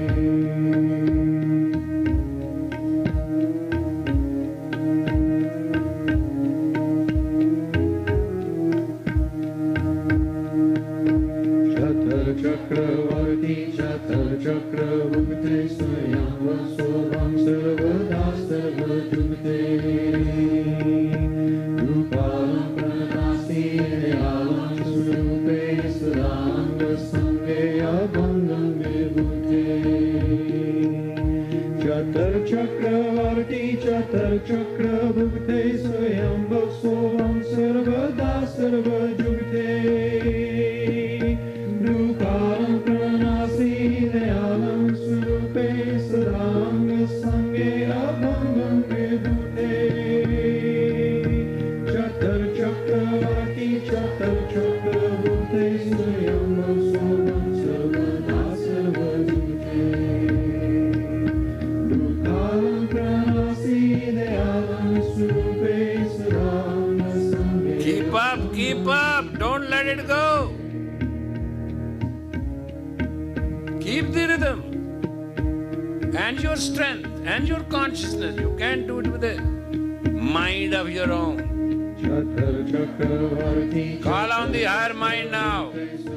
Chatar Chakravarti Chatar Chakravarti Swayambhav Sovam Sarvada Sarva Jugte Dukalam Pranasi Deyalam Surupe Sadanga Sange Abhangam Vibhute Chatar Chakravarti Chatar Chakravarti Swayambhav Sovam Sarvada Sarva Jugte Dukalam Pranasi Deyalam Surupe Sadanga Sange Abhangam Vibhute and your strength and your consciousness. You can't do it with a mind of your own. Call on the higher mind now.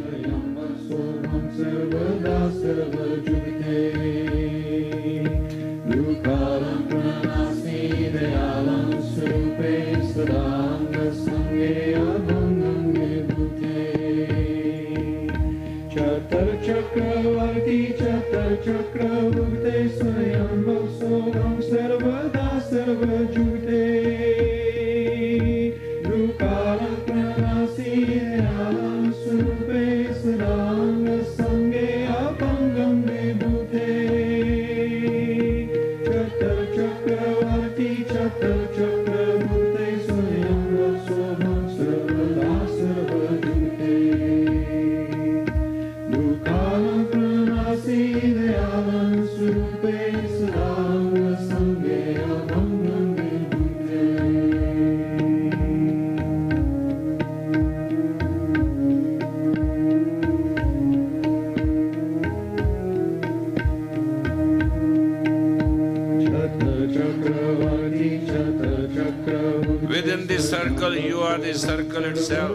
Chatar Chakravarti Chatar Chakravukte Swayam Soham Sarvada Sarva Jugte Dukaram Pranasi Alam Surupe Saranga Sange Abangam Vibhute Chatar Chakravarti Chatar Chakravukte Swayam Soham Sarvada Sarva Jugte Dukalam pranasi deyalam surupe sadanga sange abhangam vibhute. Chatar chakravarti chatar chakravarti. Within this circle, you are the circle itself.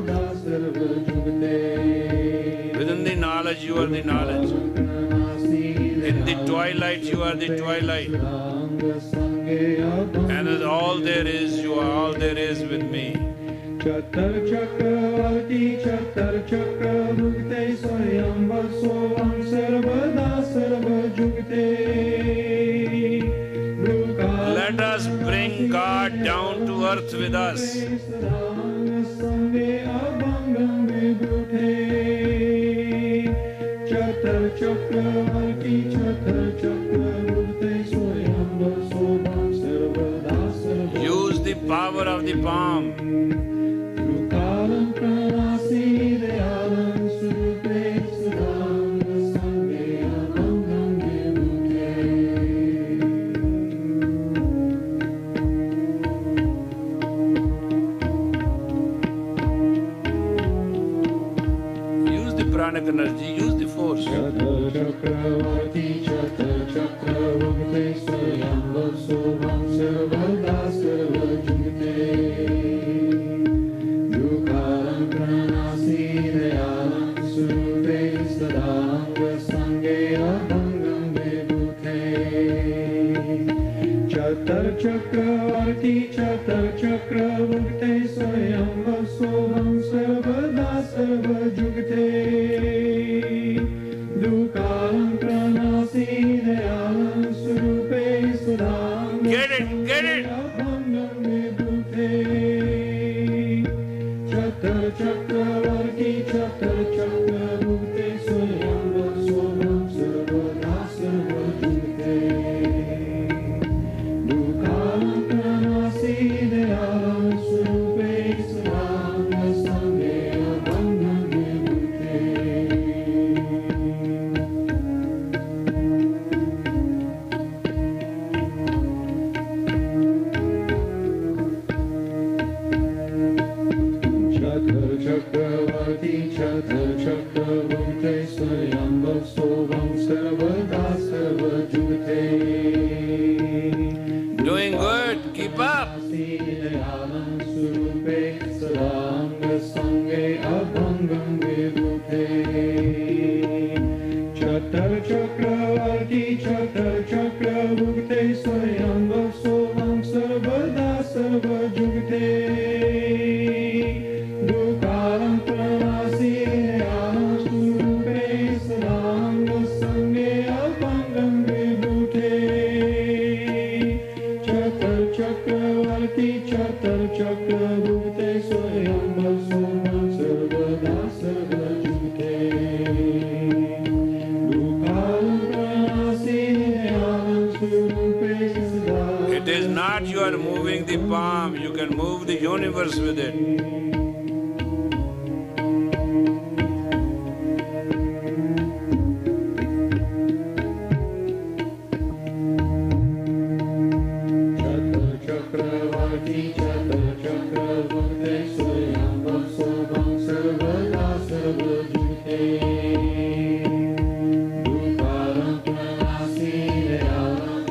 Within the knowledge, you are the knowledge. In the twilight, you are the twilight. And as all there is, you are all there is with me. Chatar chakravarti chatar chakravukte swayam vasovam sarvada sarva jugte. Let us bring God down to earth with us. Chatar chakravarti chatar chakravukte swayam vasovam sarvada sarva. Use the power of the palm. Dukalam pranasi deyalam surupe sadanga sange abhangam vibhute. Use the pranic energy, use the force. Chatar chakravarti chatar chakravukte swayam vasovam sarvada sarva jugte. Dukalam pranasi deyalam surupe sadanga sange abhangam vibhute. Chatar chakravarti chatar chakravukte swayam vasovam sarvada sarva jugte. Dukalam pranasi deyalam surupe sadanga Get it, get it. abhangam vibhute. Chatar chakravarti chatar chakravukte swayam vasovam sarvada sarva jugte. Dukalam pranasi deyalam surupe sadanga sange abhangam vibhute. Chatar chakravarti chatar chakravukte swayam vasovam sarvada sarva jugte. Doing good, keep up. Deyalam surupe sadanga sange abhangam vibhute. Chatar chakravarti chatar chakravukte swayam vasovam sarvada sarva jugte. Dukalam pranasi deyalam surupe sadanga sange abhangam vibhute. Chatar chakravarti chatar chakravukte swayam vasovam sarvada sarva jugte. Dukalam pranasi deyalam surupe sadanga. It is not you are moving the palm, you can move the universe with it. Chatar chakravarti chatar chakravukte swayam vasovam sarvada sarva jugte. Dukalam pranasi deyalam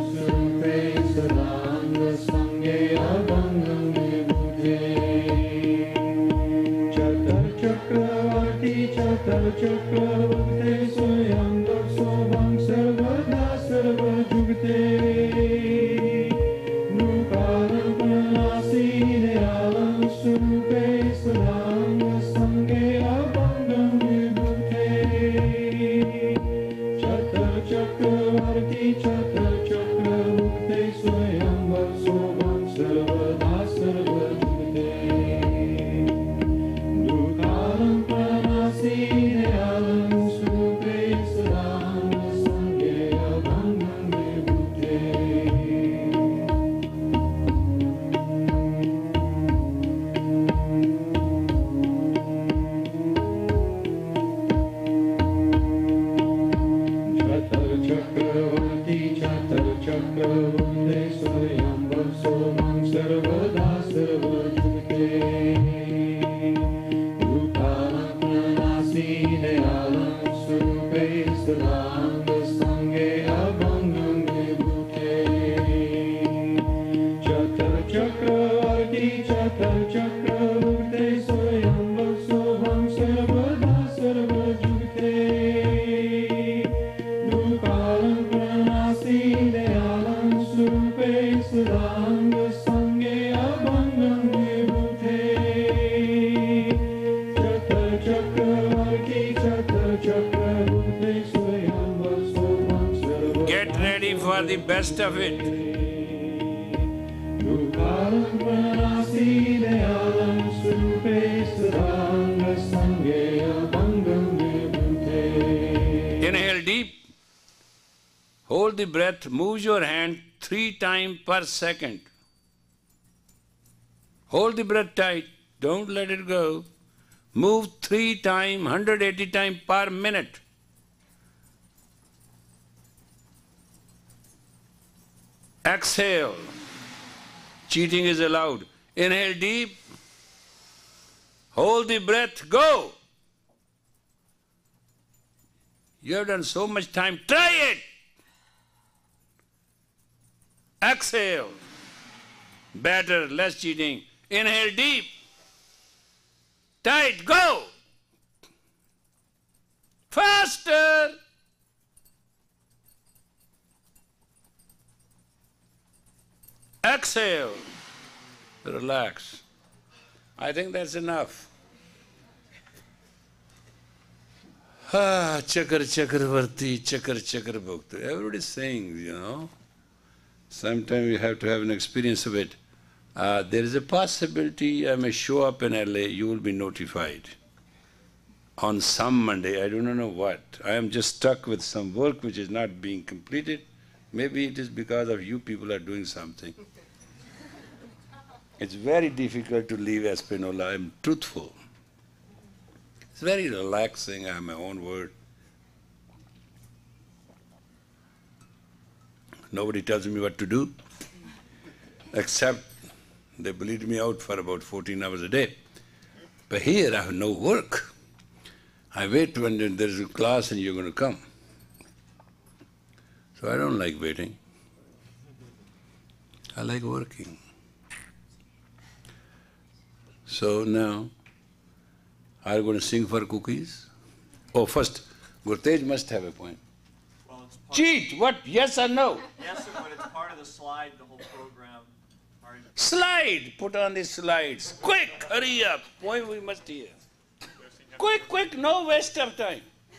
sarvada sarva jugte. Rupalam pranasi dayalam surupe sadanga sange abhangam vibhute. Chatar chakravarti chatar chakravarti swayam vasubham sarvada sarva jugte. Rupalam pranasi dayalam surupe sadanga sange abhangam vibhute. Chatar chakravarti chatar chakravarti swayam vasubham sarvada. Get ready for the best of it. Rupalam pranasi dayalam surupe sadanga sange abhangam vibhute. Inhale deep. Hold the breath. Move your hand three times per second. Hold the breath tight. Don't let it go. Move three times, one hundred eighty times per minute. Exhale. Cheating is allowed. Inhale deep. Hold the breath. Go. You have done so much time. Try it. Exhale. Better, less cheating. Inhale deep. Tight. Go. Faster. Exhale. Relax. I think that's enough. Ah, Chakar Chakravarti, Chakar Chakar Bhakti. Everybody's saying, you know. Sometimes you have to have an experience of it. Uh, there is a possibility I may show up in L A, you will be notified. On some Monday, I do not know what. I am just stuck with some work which is not being completed. Maybe it is because of you people are doing something. It's very difficult to leave Espinola. I am truthful. It's very relaxing. I have my own word. Nobody tells me what to do, except they bleed me out for about fourteen hours a day. But here I have no work. I wait when there is a class and you're going to come. So I don't like waiting. I like working. So now, are you going to sing for cookies? Oh, first, Gurtej must have a point. Well, it's part Cheat! What? Yes or no? Yes, but it's part of the slide, the whole program. Part of- Slide! Put on the slides. Quick! Hurry up! Poem we must hear. Quick, quick! No waste of time.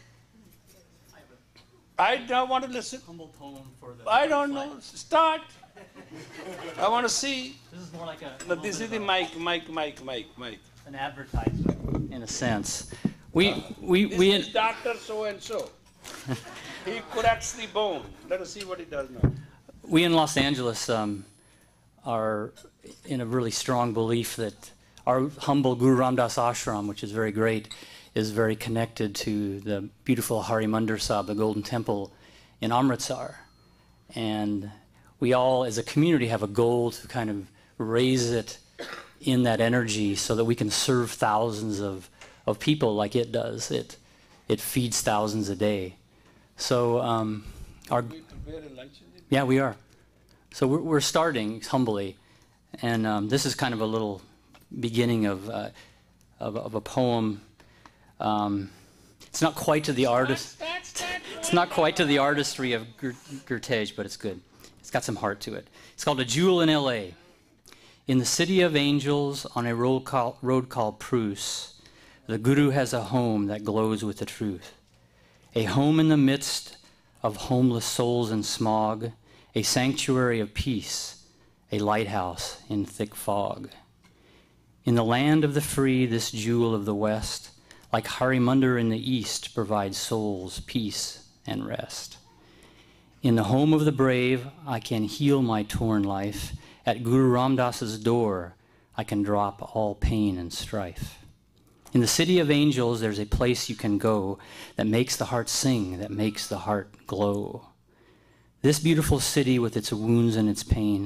I don't want to listen. Humble poem for the. I don't know. Start. I want to see. This is more like a. No, this is the mic, mic, mic, mic, mic. An advertisement, in a sense. We we This we. is Doctor So and So. He corrects the bone. Let us see what he does now. We in Los Angeles um, are in a really strong belief that our humble Guru Ram Das ashram, which is very great, is very connected to the beautiful Hari Mandir Sahib, the Golden Temple in Amritsar. And we all, as a community, have a goal to kind of raise it in that energy so that we can serve thousands of, of people like it does. It, it feeds thousands a day. So um, our... We prepare a lunch in the Yeah, we are. So we're, we're starting humbly, and um, this is kind of a little beginning of uh, of, of a poem. Um, it's not quite to the artist. It's not quite to the artistry of Gurtej, but it's good. It's got some heart to it. It's called A Jewel in L A. In the city of angels, on a road, call, road called Prus, the Guru has a home that glows with the truth. A home in the midst of homeless souls and smog, a sanctuary of peace, a lighthouse in thick fog. In the land of the free, this jewel of the West, like Hari Mandir in the East, provides souls peace and rest. In the home of the brave, I can heal my torn life. At Guru Ram Das's door, I can drop all pain and strife. In the city of angels, there's a place you can go that makes the heart sing, that makes the heart glow. This beautiful city with its wounds and its pain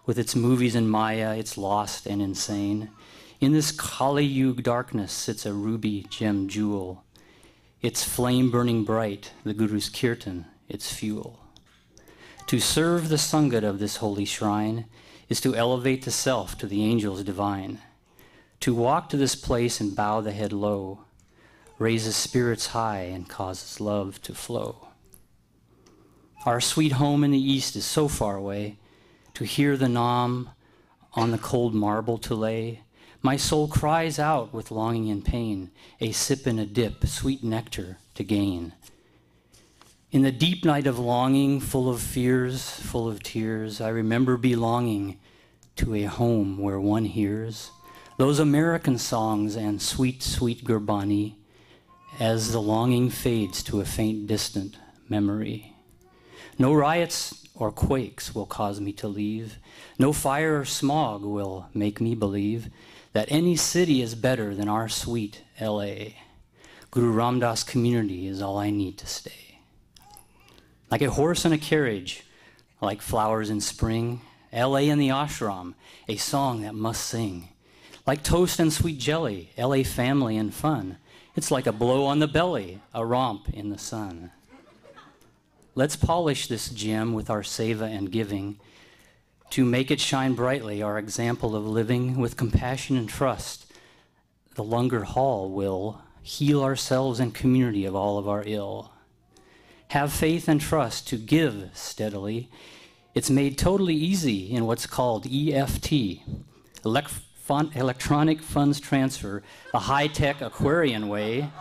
With its movies and Maya, it's lost and insane. In this Kali Yuga darkness sits a ruby gem jewel. Its flame burning bright, the Guru's kirtan, its fuel. To serve the Sangat of this holy shrine is to elevate the self to the angels divine. To walk to this place and bow the head low raises spirits high and causes love to flow. Our sweet home in the east is so far away. To hear the Nam on the cold marble to lay, my soul cries out with longing and pain, a sip and a dip, sweet nectar to gain. In the deep night of longing, full of fears, full of tears, I remember belonging to a home where one hears those American songs and sweet, sweet Gurbani as the longing fades to a faint, distant memory. No riots or quakes will cause me to leave. No fire or smog will make me believe that any city is better than our sweet L A. Guru Ram Das community is all I need to stay. Like a horse in a carriage, like flowers in spring, L A in the ashram, a song that must sing. Like toast and sweet jelly, L A family and fun. It's like a blow on the belly, a romp in the sun. Let's polish this gem with our seva and giving to make it shine brightly, our example of living with compassion and trust. The Langar Hall will heal ourselves and community of all of our ill. Have faith and trust to give steadily. It's made totally easy in what's called E F T, elect- fun- electronic funds transfer, the high-tech Aquarian way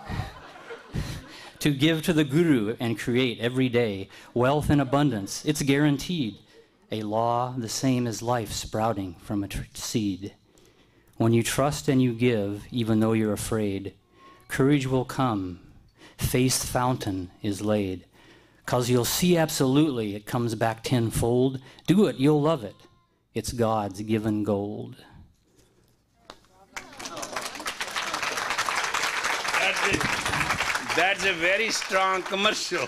to give to the Guru and create every day wealth and abundance. It's guaranteed. A law the same as life sprouting from a tr- seed. When you trust and you give, even though you're afraid, courage will come. Faith's fountain is laid. 'Cause you'll see absolutely it comes back tenfold. Do it, you'll love it. It's God's given gold. That's it. That's a very strong commercial.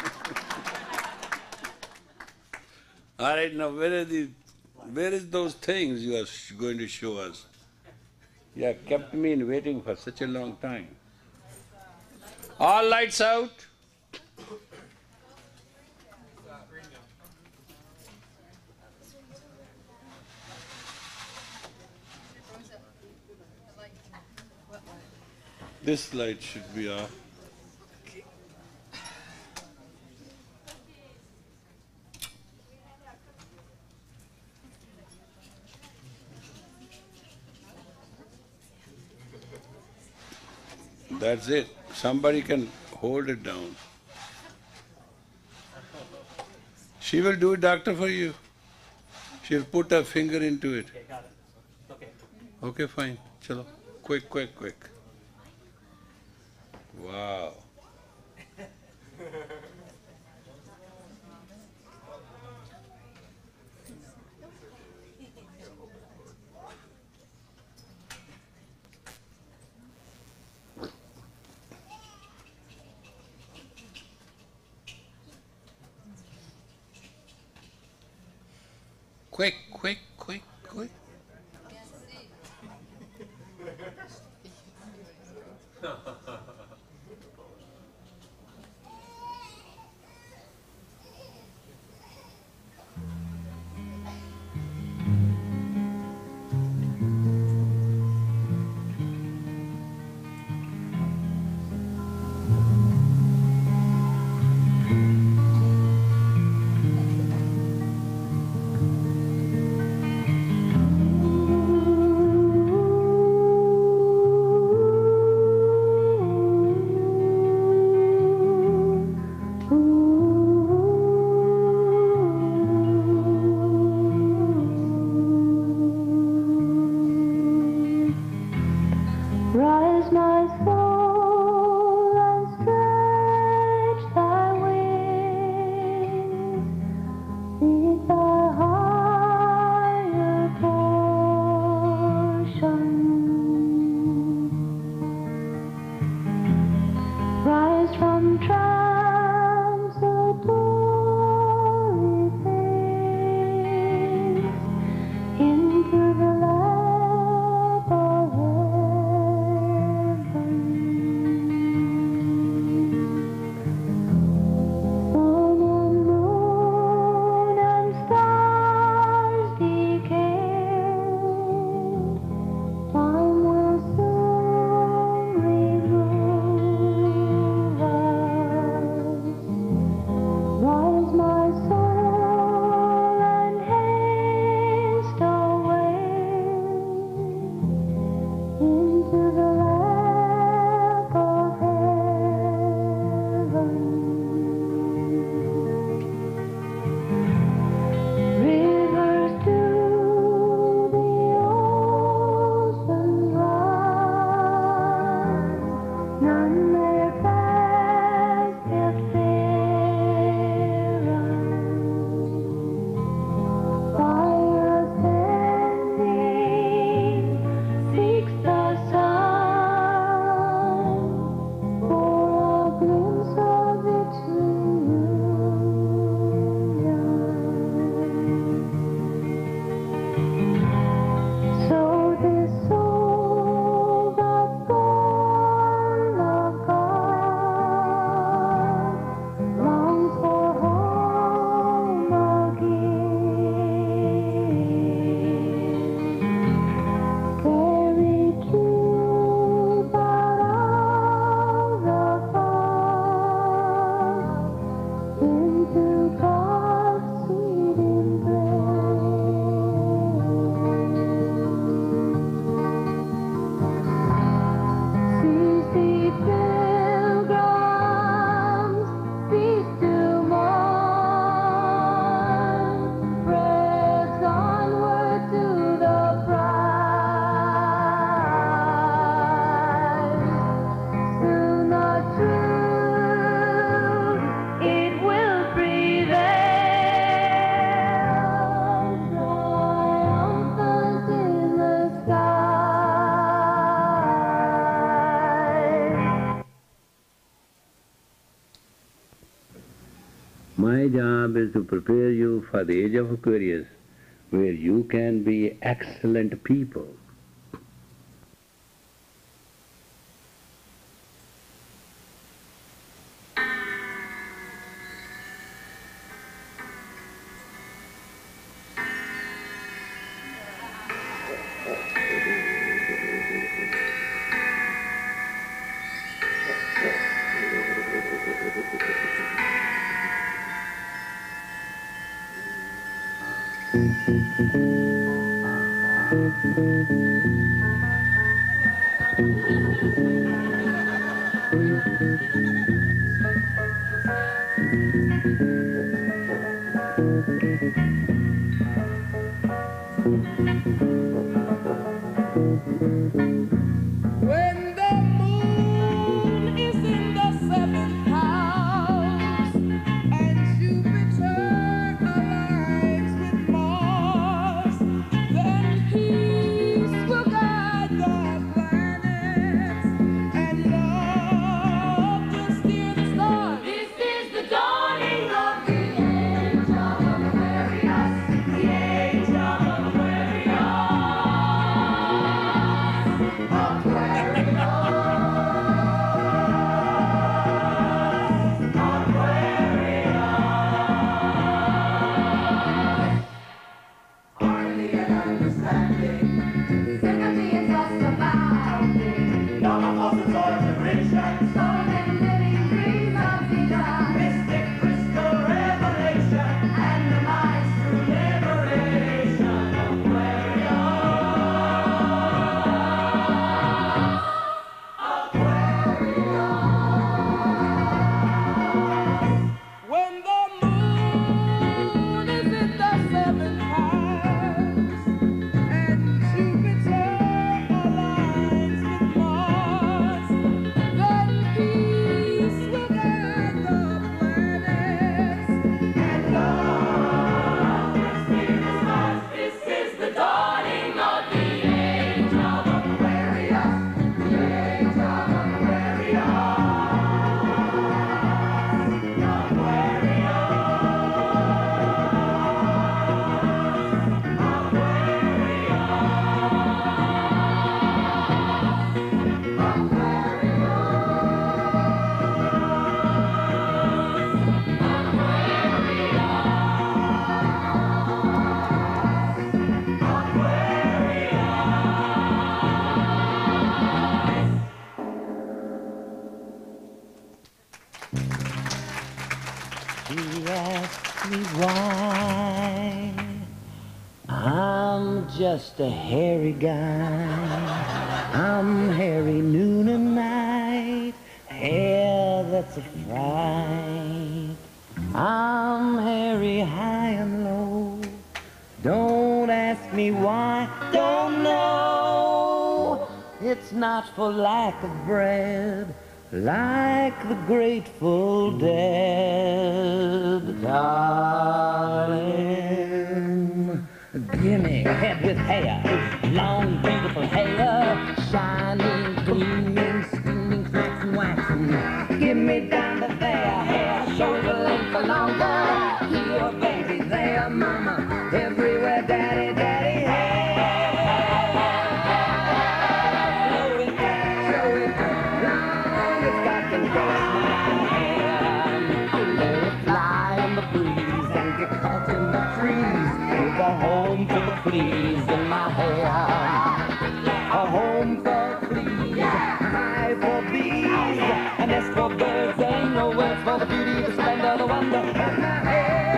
All right, now where are the, where is those things you are sh- going to show us? You have kept me in waiting for such a long time. All lights out. This light should be off. That's it. Somebody can hold it down. She will do it, doctor, for you. She'll put her finger into it. Okay, got it. Okay. Okay, fine. Chalo. Quick, quick, quick. Wow. Quick, quick, quick, quick. Buddhism is to prepare you for the age of Aquarius, where you can be excellent people. When the moon is in the seventh house and Jupiter aligns with Mars, then peace will guide the planets and love will steer the stars. This is the dawning of the age of Aquarius, the age of Aquarius. When the moon is in the seventh house and Jupiter aligns with Mars, then peace will guide the planets and love will steer the stars. This is the dawning of the age of Aquarius, the age of Aquarius. She asked me why I'm just a hairy guy. I'm hairy noon and night, hair that's a fright. I'm hairy high and low. Don't ask me why, don't know. It's not for lack of bread, like the Grateful Dead. Darling, gimme a head with hair, long beautiful hair, shining, gleaming, steaming, flaxen, waxen. Gimme down to there, hair, shoulder length or longer. Here, baby, there, mama, everywhere, daddy, daddy, hair. Blow it, show it, long as I can brush my hair. Let it fly in the breeze and get caught in the trees. With a home for the fleas in my hair. A home for fleas, a hive for bees, a nest for birds, ain't no words for the beauty, the splendor, the wonder of my hair.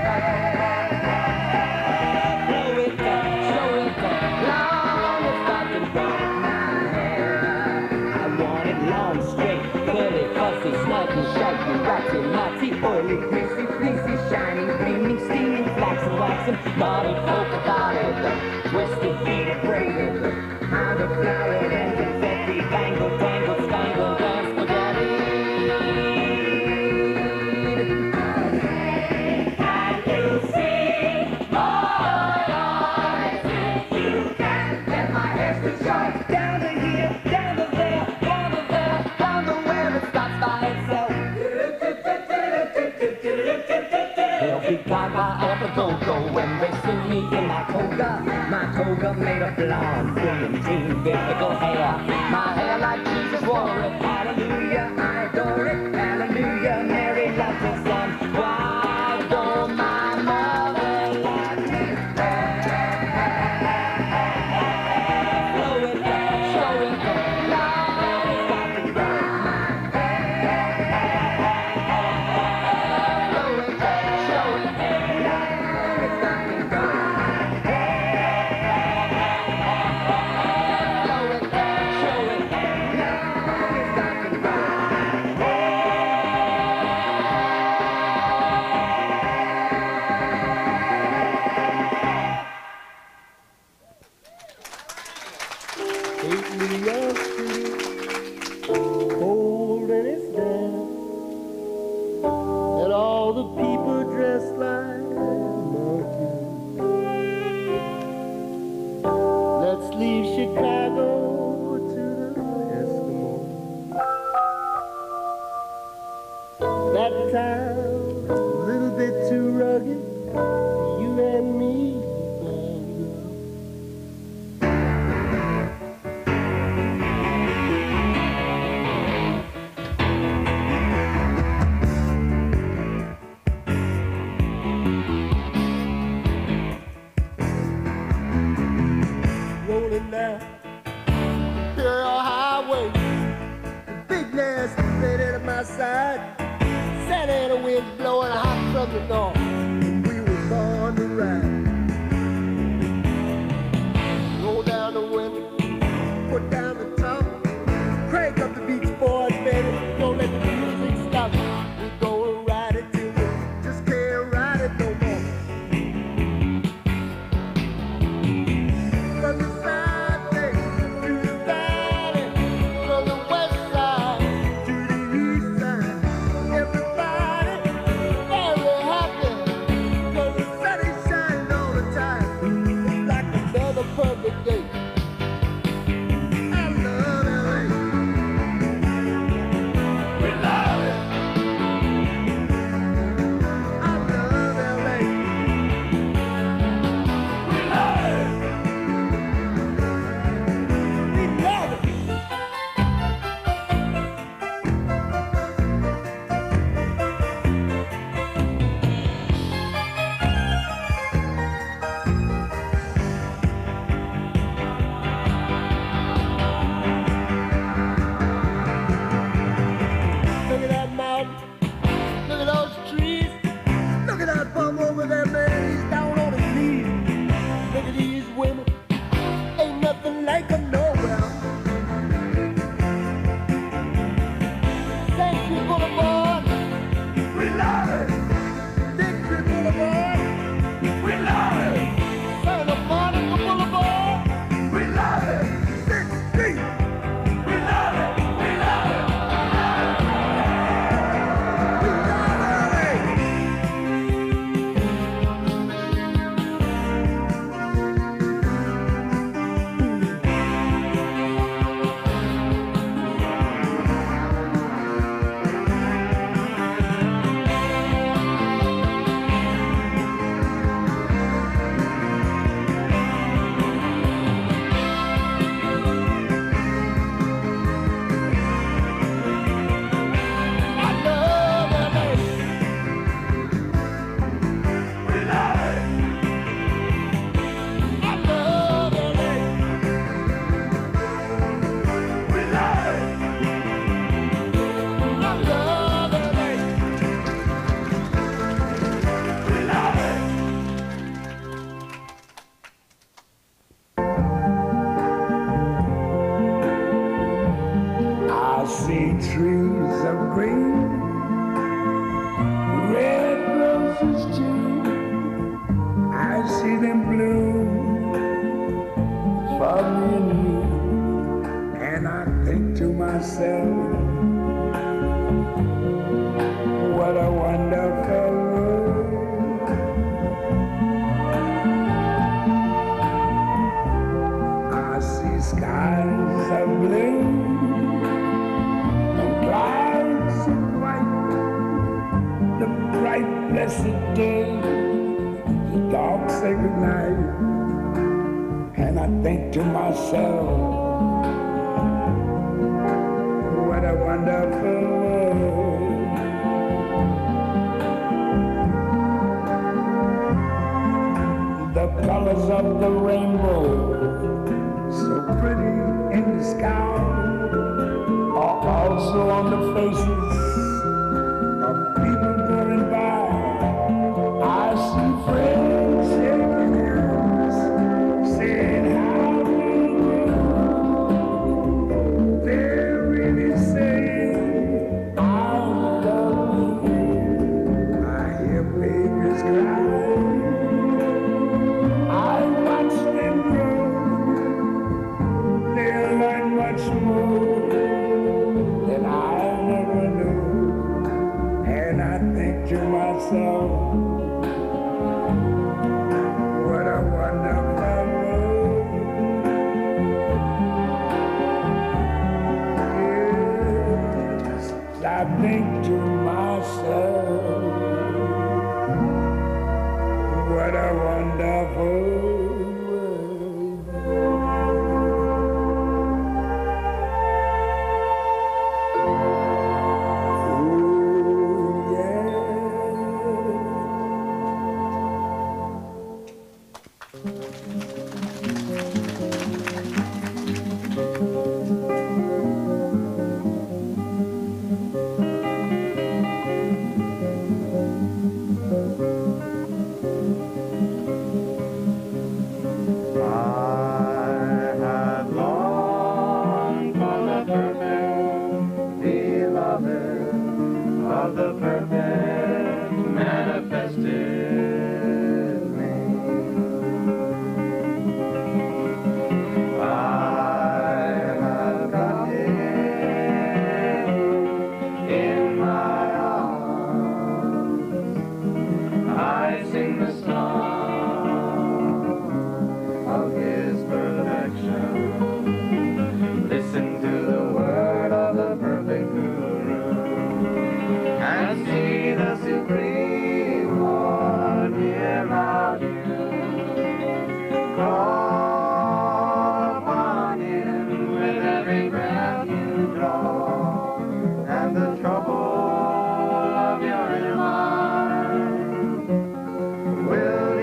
Blow it, show it, long as I can brush my hair. I want it long, straight, curly, fussy, snug and shaggy, waxy, knotty, oily, greasy, fleecy, shining, gleaming, steaming, flaxen, waxen, knotted, polka dotted, twisted, beaded, braided, powder, flowered, and confetti, bangled, tangled, spangled, and spaghetti. Can you see my eyes? If you can, then my hair's too short. Down to here, down to there, down to there, down to where it stops by itself. There'll be go-go when they see me in my toga. My toga made of blonde, brilliantine, biblical hair. My hair like Jesus wore it. Hallelujah, I adore it. Hallelujah, Mary loves her son. Why don't my mother like me? Blow it down, show it down. Now it's got to go. Blow it down, show it down. Now it's got to go. Blow it down, show it down. Now it's got to go. Take me up cold and it's damp, and all the people dressed like monkeys. Let's leave Chicago to the Eskimos. That town's a little bit too rugged for you and me. Rolling down Imperial Highway, the big nasty lady at my side, Santa Ana wind blowing hot from the north, and we were born to ride. Roll down the window, put down the top, crank up the Beach Boys, baby, don't let the music stop. We go and ride it till we just can't ride it no more. From the side bay to the valley, from the west side to the east side, everybody very happy, 'cause the sun is shining all the time. It's like another perfect day. I love L A. We love it. I love L A. We love it. We love it. Look at that mountain. Look at those trees. Look at that bum over there, man. He's down on his knees. Look at these women. Ain't nothing like them nowhere. Century Boulevard. We love it. Dixie Boulevard. We love it. Santa Monica Boulevard. We love it. Sixth Street. We love it. We love it. We love L A. I love L A. We love it. I love L A. We love it. I love L A. We love it. I see trees of green, red roses too. I see them bloom for me and you. And I think to myself, what a wonderful world. I see skies of blue and clouds of white, the bright blessed day, the dogs say goodnight, and I think to myself, what a wonderful world. The colors of the rainbow, so pretty in the sky, are also on the faces of people going by. I see friends shaking hands, saying how do you do? They're really saying I love you. I hear babies cry. I watch them grow. They'll learn much more than I never knew. And I think to myself, what a wonderful world. Yes, I think to myself, what a wonderful world. Oh, yeah. I had longed for the perfect beloved of the perfect manifested me. I have got him in my arms. I sing the song of his perfection. Listen to the word of the perfect Guru and see the supreme Lord hear about you. Call upon him with every breath you draw, and the trouble of your inner mind will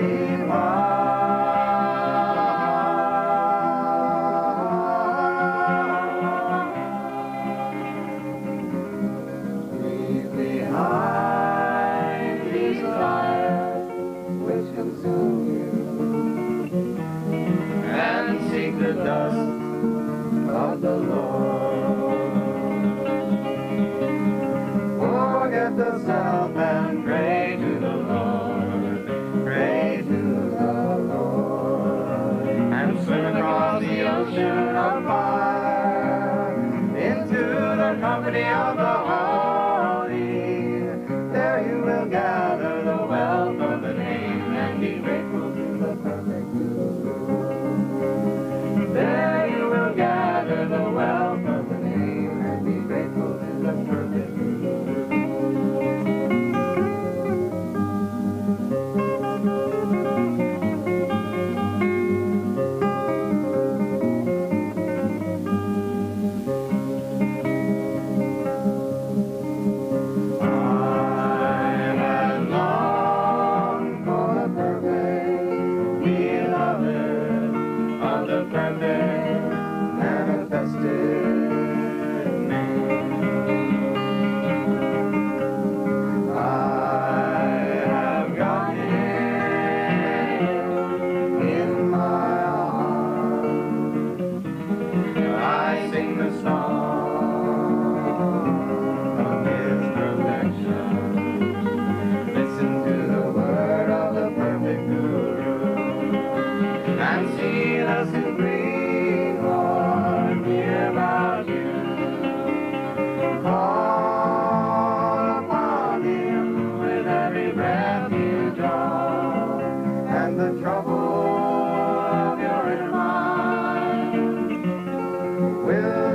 depart. Leave behind desires which consume you, and seek the dust of the Lord. Forget the self and pray to the Lord. Pray to the Lord, and swim across the ocean of fire into the company of the holy. There you will gather the wealth of the name and be grateful to the perfect Guru. There you will gather the wealth of the name and be grateful to the perfect Guru. I had longed for the perfect beloved of the perfect manifested name. I have got him in my arms. I sing the song of his perfection. Listen to the word of the perfect Guru and see the supreme Lord hear about you. Call upon him with every breath you draw, and the trouble of your inner mind will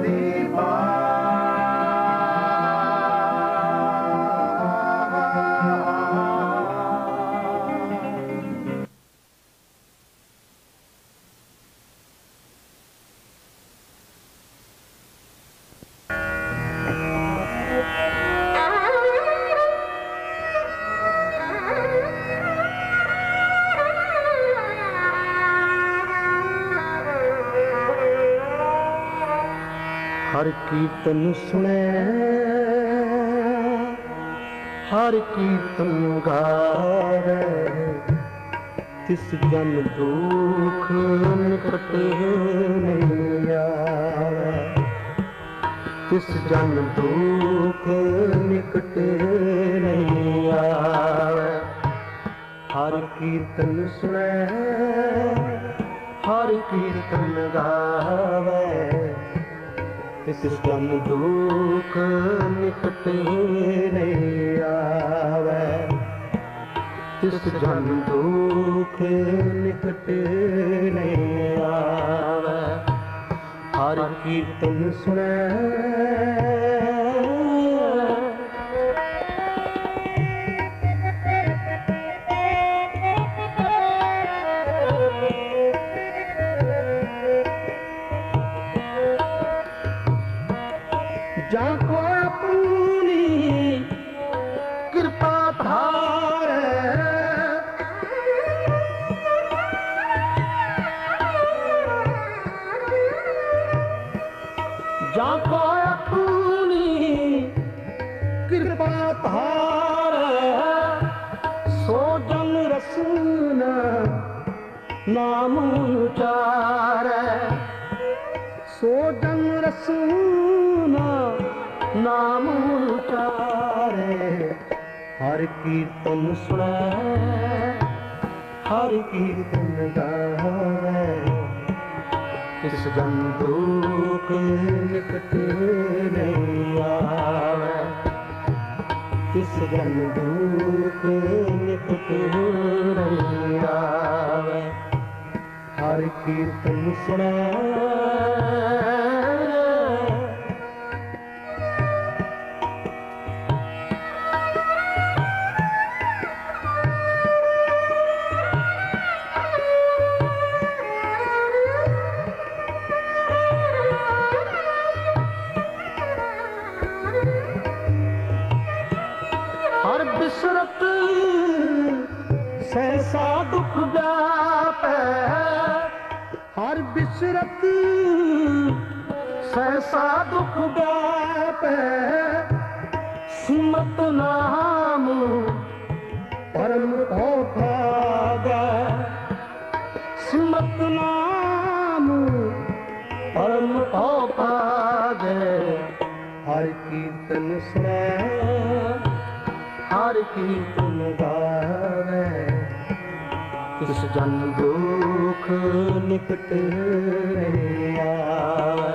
depart. हर कीर्तन सुने हर कीर्तन गावे तिस जन दुख निकट नहीं आवे तिस जन दुख निकट नहीं आवे हर कीर्तन सुने हर कीर्तन गावे तिस जन दुख निकट नहीं आवे तिस जन दुख निकट नहीं आवे हर कीर्तन सुने जाको अपनी कृपा धारे जाको अपनी कृपा धारे सो जन रसना नाम उचारे सो जन रसना नाम उचारे हर कीर्तन सुने हर कीर्तन गावे तिस जन दुख निकट नहीं आवे तिस जन दुख निकट नहीं आवे हर कीर्तन सुने हर बिसरत सहसा दुख व्यापै हर बिसरत सहसा दुख व्यापै सिमत नाम परम भो भागै सिमत नाम परम भो भागै हर कीर्तन सुने हर कीर्तन गावे तिस जन दुख निकट नहीं आवे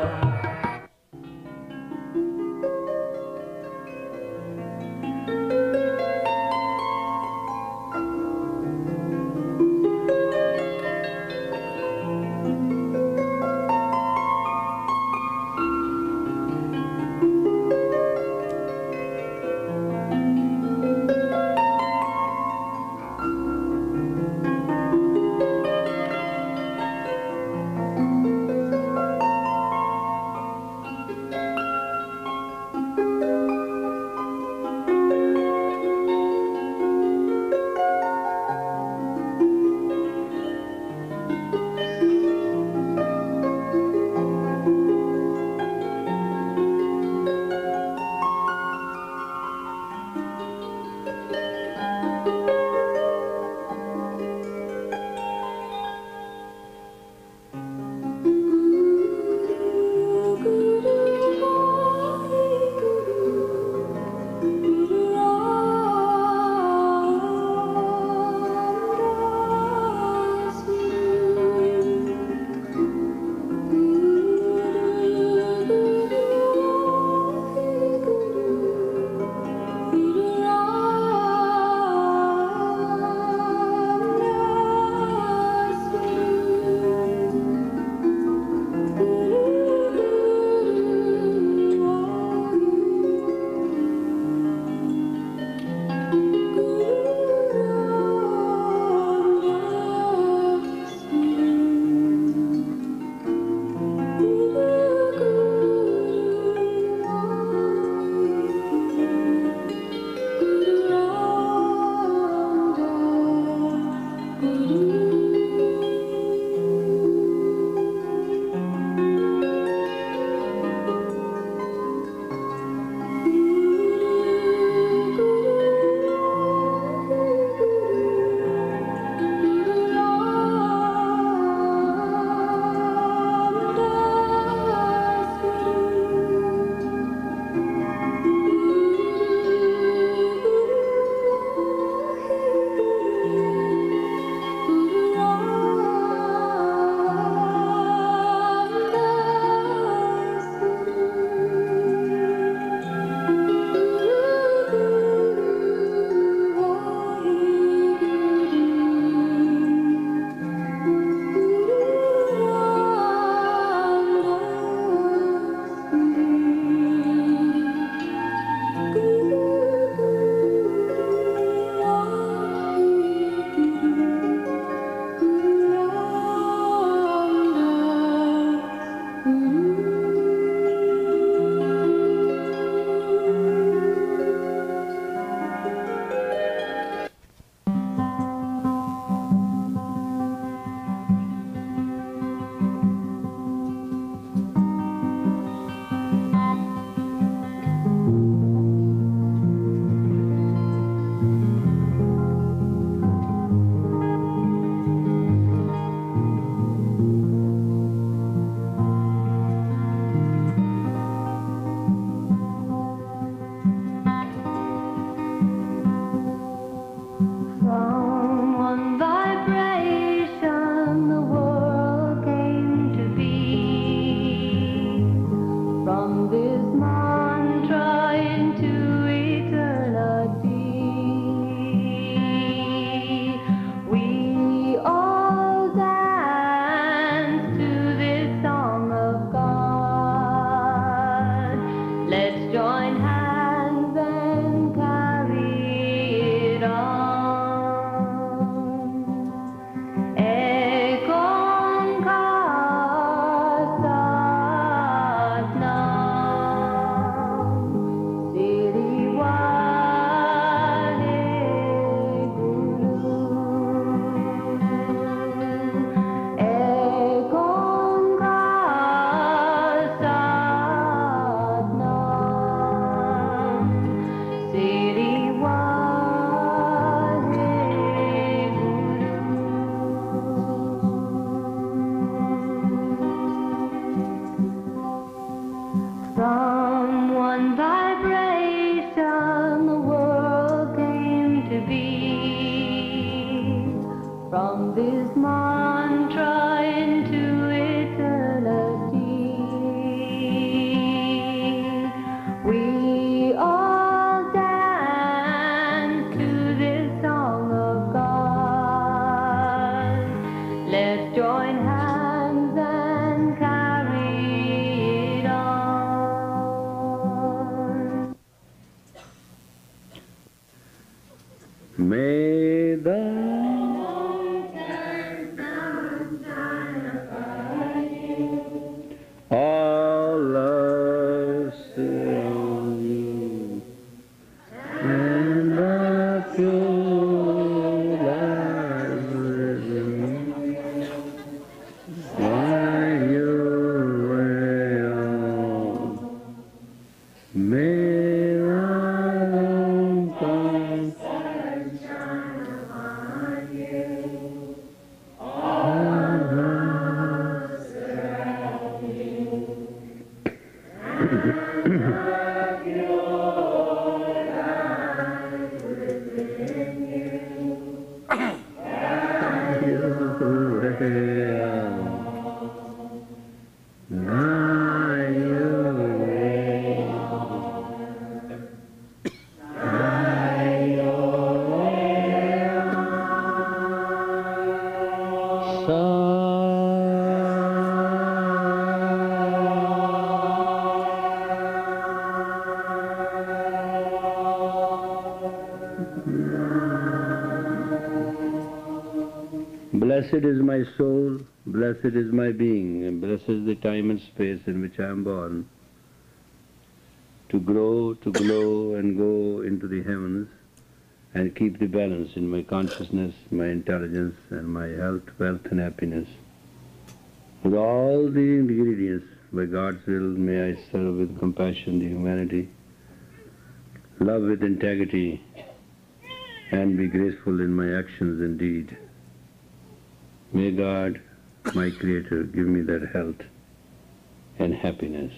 Blessed is my soul, blessed is my being, and blessed is the time and space in which I am born, to grow, to glow and go into the heavens and keep the balance in my consciousness, my intelligence and my health, wealth and happiness. With all the ingredients, by God's will, may I serve with compassion the humanity, love with integrity, and be graceful in my actions and deed. May God, my Creator, give me that health and happiness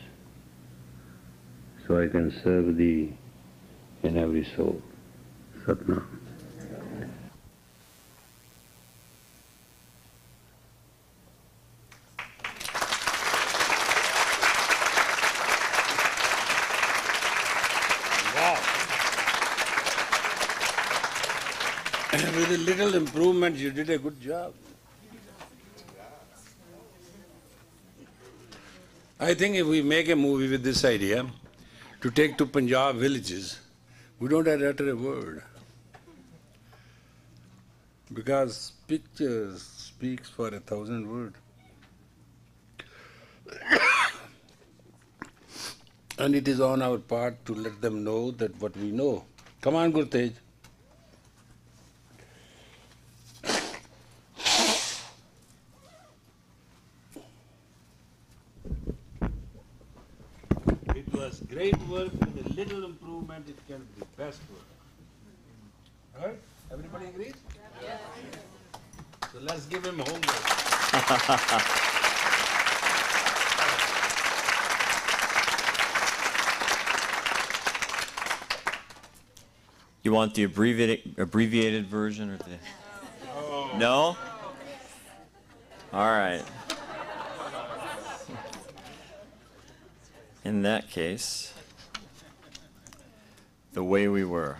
so I can serve Thee in every soul. Satnam. With a little improvement, you did a good job. I think if we make a movie with this idea, to take to Punjab villages, we don't have to utter a word. Because pictures speaks for a thousand words. And it is on our part to let them know that what we know. Come on, Gurtej. It was great work, with a little improvement it can be best work. Right? Everybody agrees? Yes. So let's give him homework. You want the abbreviated abbreviated version or the? Oh. No? All right. In that case, the way we were.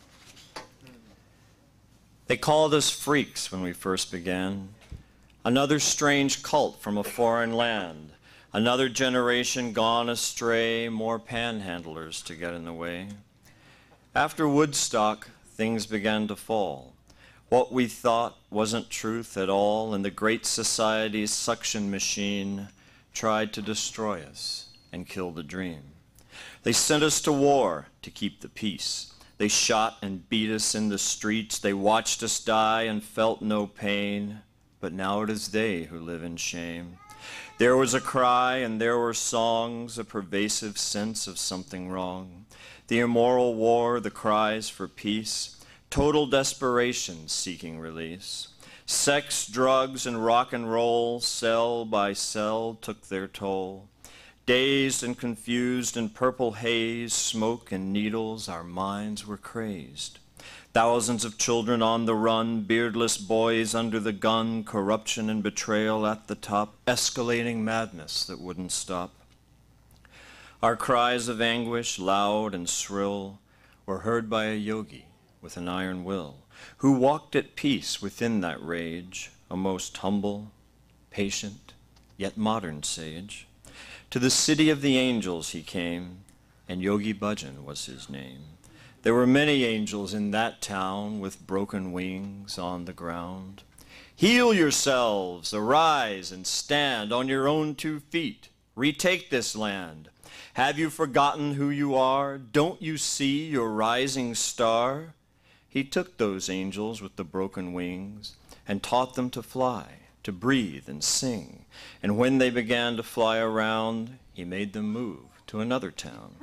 They called us freaks when we first began. Another strange cult from a foreign land. Another generation gone astray, more panhandlers to get in the way. After Woodstock, things began to fall. What we thought wasn't truth at all, and the great society's suction machine tried to destroy us and kill the dream. They sent us to war to keep the peace. They shot and beat us in the streets. They watched us die and felt no pain. But now it is they who live in shame. There was a cry and there were songs, a pervasive sense of something wrong. The immoral war, the cries for peace, total desperation seeking release. Sex, drugs, and rock and roll, cell by cell, took their toll. Dazed and confused in purple haze, smoke and needles, our minds were crazed. Thousands of children on the run, beardless boys under the gun, corruption and betrayal at the top, escalating madness that wouldn't stop. Our cries of anguish, loud and shrill, were heard by a yogi with an iron will, who walked at peace within that rage, a most humble, patient, yet modern sage. To the city of the angels he came, and Yogi Bhajan was his name. There were many angels in that town with broken wings on the ground. Heal yourselves, arise and stand on your own two feet. Retake this land. Have you forgotten who you are? Don't you see your rising star? He took those angels with the broken wings and taught them to fly, to breathe and sing. And when they began to fly around, he made them move to another town.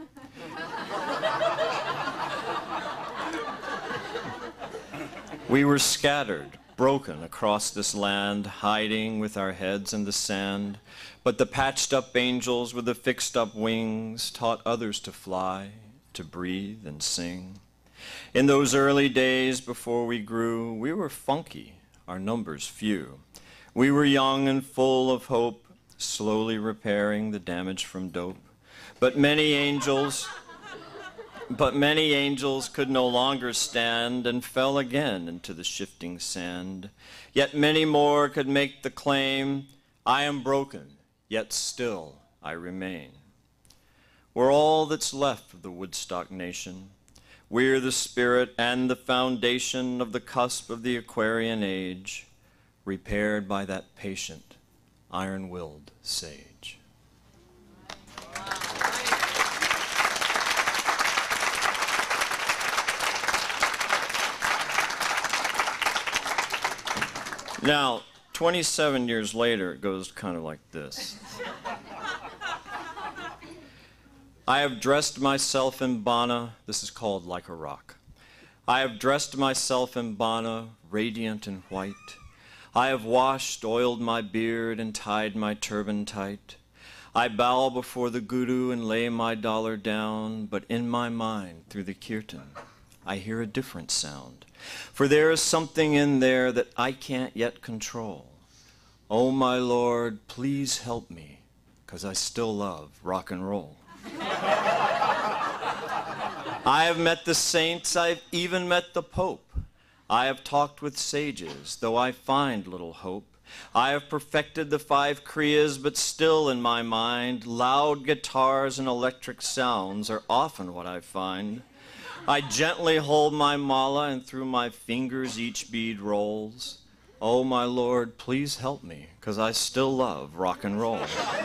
We were scattered, broken across this land, hiding with our heads in the sand. But the patched-up angels with the fixed-up wings taught others to fly, to breathe and sing. In those early days before we grew, we were funky, our numbers few. We were young and full of hope, slowly repairing the damage from dope. But many angels, but many angels could no longer stand and fell again into the shifting sand. Yet many more could make the claim, I am broken, yet still I remain. We're all that's left of the Woodstock nation. We're the spirit and the foundation of the cusp of the Aquarian age. repaired by that patient, iron-willed sage. Now, twenty-seven years later, it goes kind of like this. I have dressed myself in bana, this is called Like a Rock. I have dressed myself in bana, radiant and white. I have washed, oiled my beard, and tied my turban tight. I bow before the Guru and lay my dollar down, but in my mind, through the kirtan, I hear a different sound. For there is something in there that I can't yet control. Oh, my Lord, please help me, 'cause I still love rock and roll. I have met the saints, I've even met the Pope. I have talked with sages, though I find little hope. I have perfected the five Kriyas, but still in my mind, loud guitars and electric sounds are often what I find. I gently hold my mala, and through my fingers each bead rolls. Oh, my Lord, please help me, 'cause I still love rock and roll.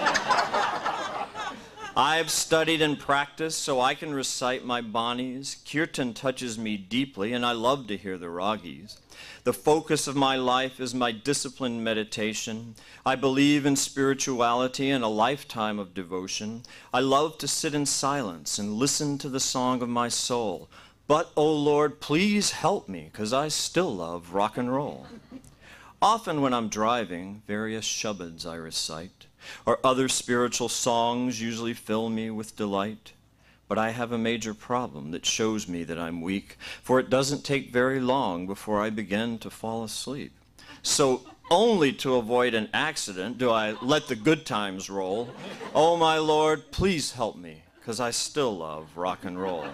I have studied and practiced so I can recite my banis. Kirtan touches me deeply, and I love to hear the ragis. The focus of my life is my disciplined meditation. I believe in spirituality and a lifetime of devotion. I love to sit in silence and listen to the song of my soul. But, oh Lord, please help me, 'cause I still love rock and roll. Often when I'm driving, various shabads I recite, or other spiritual songs usually fill me with delight. But I have a major problem that shows me that I'm weak, for it doesn't take very long before I begin to fall asleep. So only to avoid an accident do I let the good times roll. Oh, my Lord, please help me, 'cause I still love rock and roll.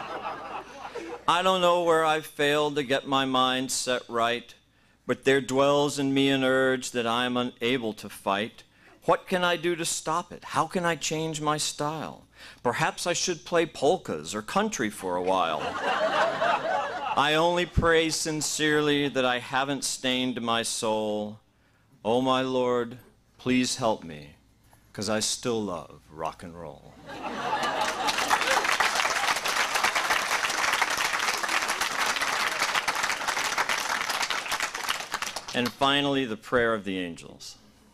I don't know where I've failed to get my mind set right, but there dwells in me an urge that I am unable to fight. What can I do to stop it? How can I change my style? Perhaps I should play polkas or country for a while. I only pray sincerely that I haven't stained my soul. Oh, my Lord, please help me, 'cause I still love rock and roll. And finally, the prayer of the angels.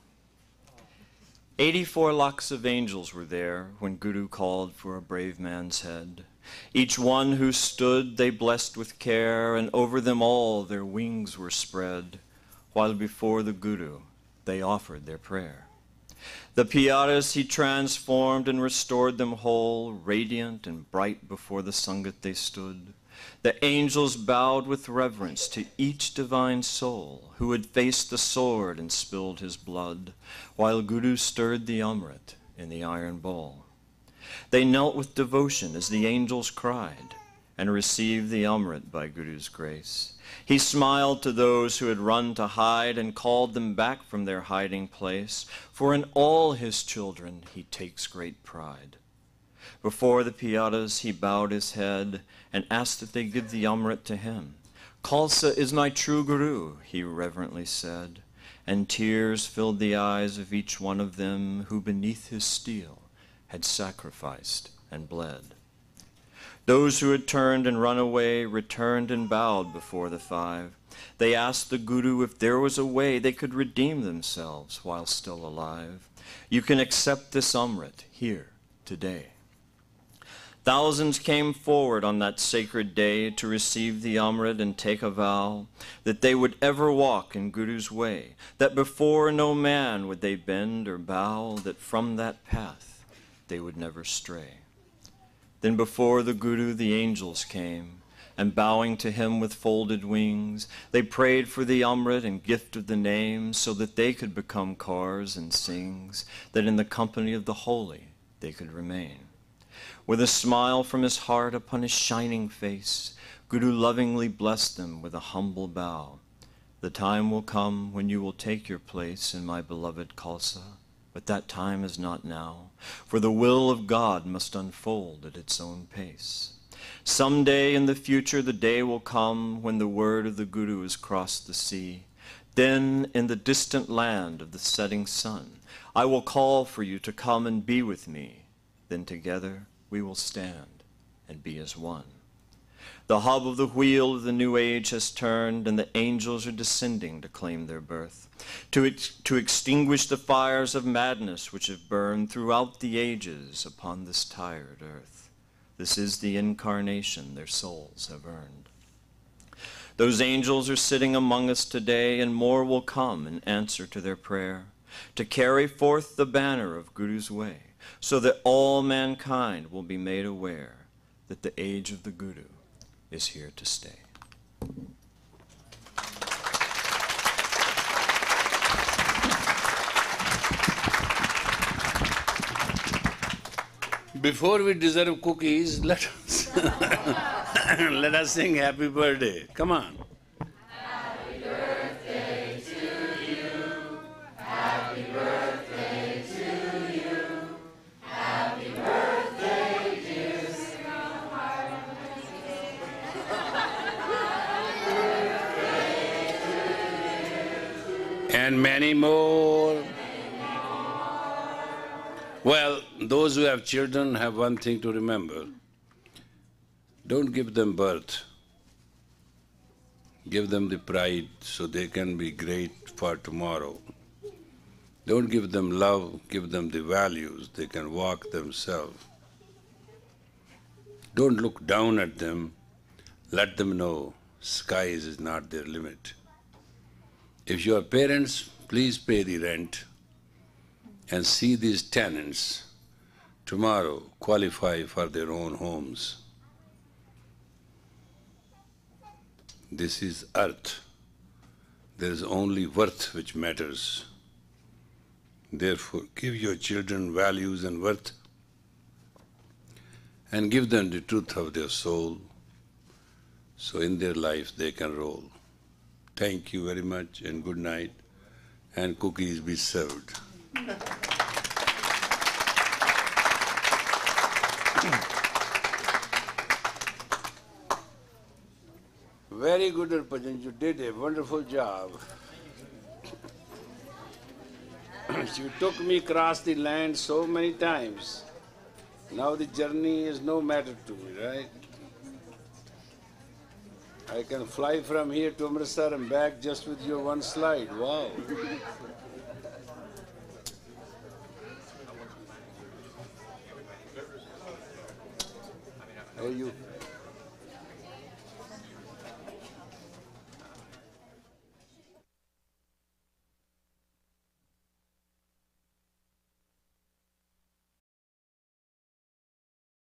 Eighty-four lakhs of angels were there when Guru called for a brave man's head. Each one who stood they blessed with care, and over them all their wings were spread, while before the Guru they offered their prayer. The Pyaras he transformed and restored them whole, radiant and bright before the Sangat they stood. The angels bowed with reverence to each divine soul who had faced the sword and spilled his blood, while Guru stirred the Amrit in the iron bowl. They knelt with devotion as the angels cried, and received the Amrit by Guru's grace. He smiled to those who had run to hide and called them back from their hiding place, for in all his children he takes great pride. Before the Pyaras he bowed his head and asked that they give the Amrit to him. Khalsa is my true Guru, he reverently said, and tears filled the eyes of each one of them who beneath his steel had sacrificed and bled. Those who had turned and run away returned and bowed before the five. They asked the Guru if there was a way they could redeem themselves while still alive. You can accept this Amrit here, today. Thousands came forward on that sacred day to receive the Amrit and take a vow that they would ever walk in Guru's way, that before no man would they bend or bow, that from that path they would never stray. Then before the Guru the angels came, and bowing to him with folded wings, they prayed for the Amrit and gift of the name, so that they could become Kaurs and Singhs, that in the company of the holy they could remain. With a smile from his heart upon his shining face, Guru lovingly blessed them with a humble bow. The time will come when you will take your place in my beloved Khalsa, but that time is not now, for the will of God must unfold at its own pace. Someday in the future the day will come when the word of the Guru has crossed the sea. Then in the distant land of the setting sun, I will call for you to come and be with me. Then together we will stand and be as one. The hub of the wheel of the new age has turned, and the angels are descending to claim their birth, to, ex to extinguish the fires of madness which have burned throughout the ages upon this tired earth. This is the incarnation their souls have earned. Those angels are sitting among us today, and more will come in answer to their prayer, to carry forth the banner of Guru's way, so that all mankind will be made aware that the age of the Guru is here to stay. Before we deserve cookies, let us let us sing happy birthday. Come on. Happy birthday to you. Happy birthday to you. Happy birthday, dear sweetheart. And many more. Well, those who have children have one thing to remember. Don't give them birth. Give them the pride so they can be great for tomorrow. Don't give them love, give them the values, they can walk themselves. Don't look down at them, let them know skies is not their limit. If you are parents, please pay the rent and see these tenants tomorrow qualify for their own homes. This is earth. There is only worth which matters. Therefore, give your children values and worth and give them the truth of their soul so in their life they can roll. Thank you very much and good night, and cookies be served. Very good, Bhajan. You did a wonderful job. You took me across the land so many times. Now the journey is no matter to me, right? I can fly from here to Amritsar and back just with your one slide. Wow. Hey, you.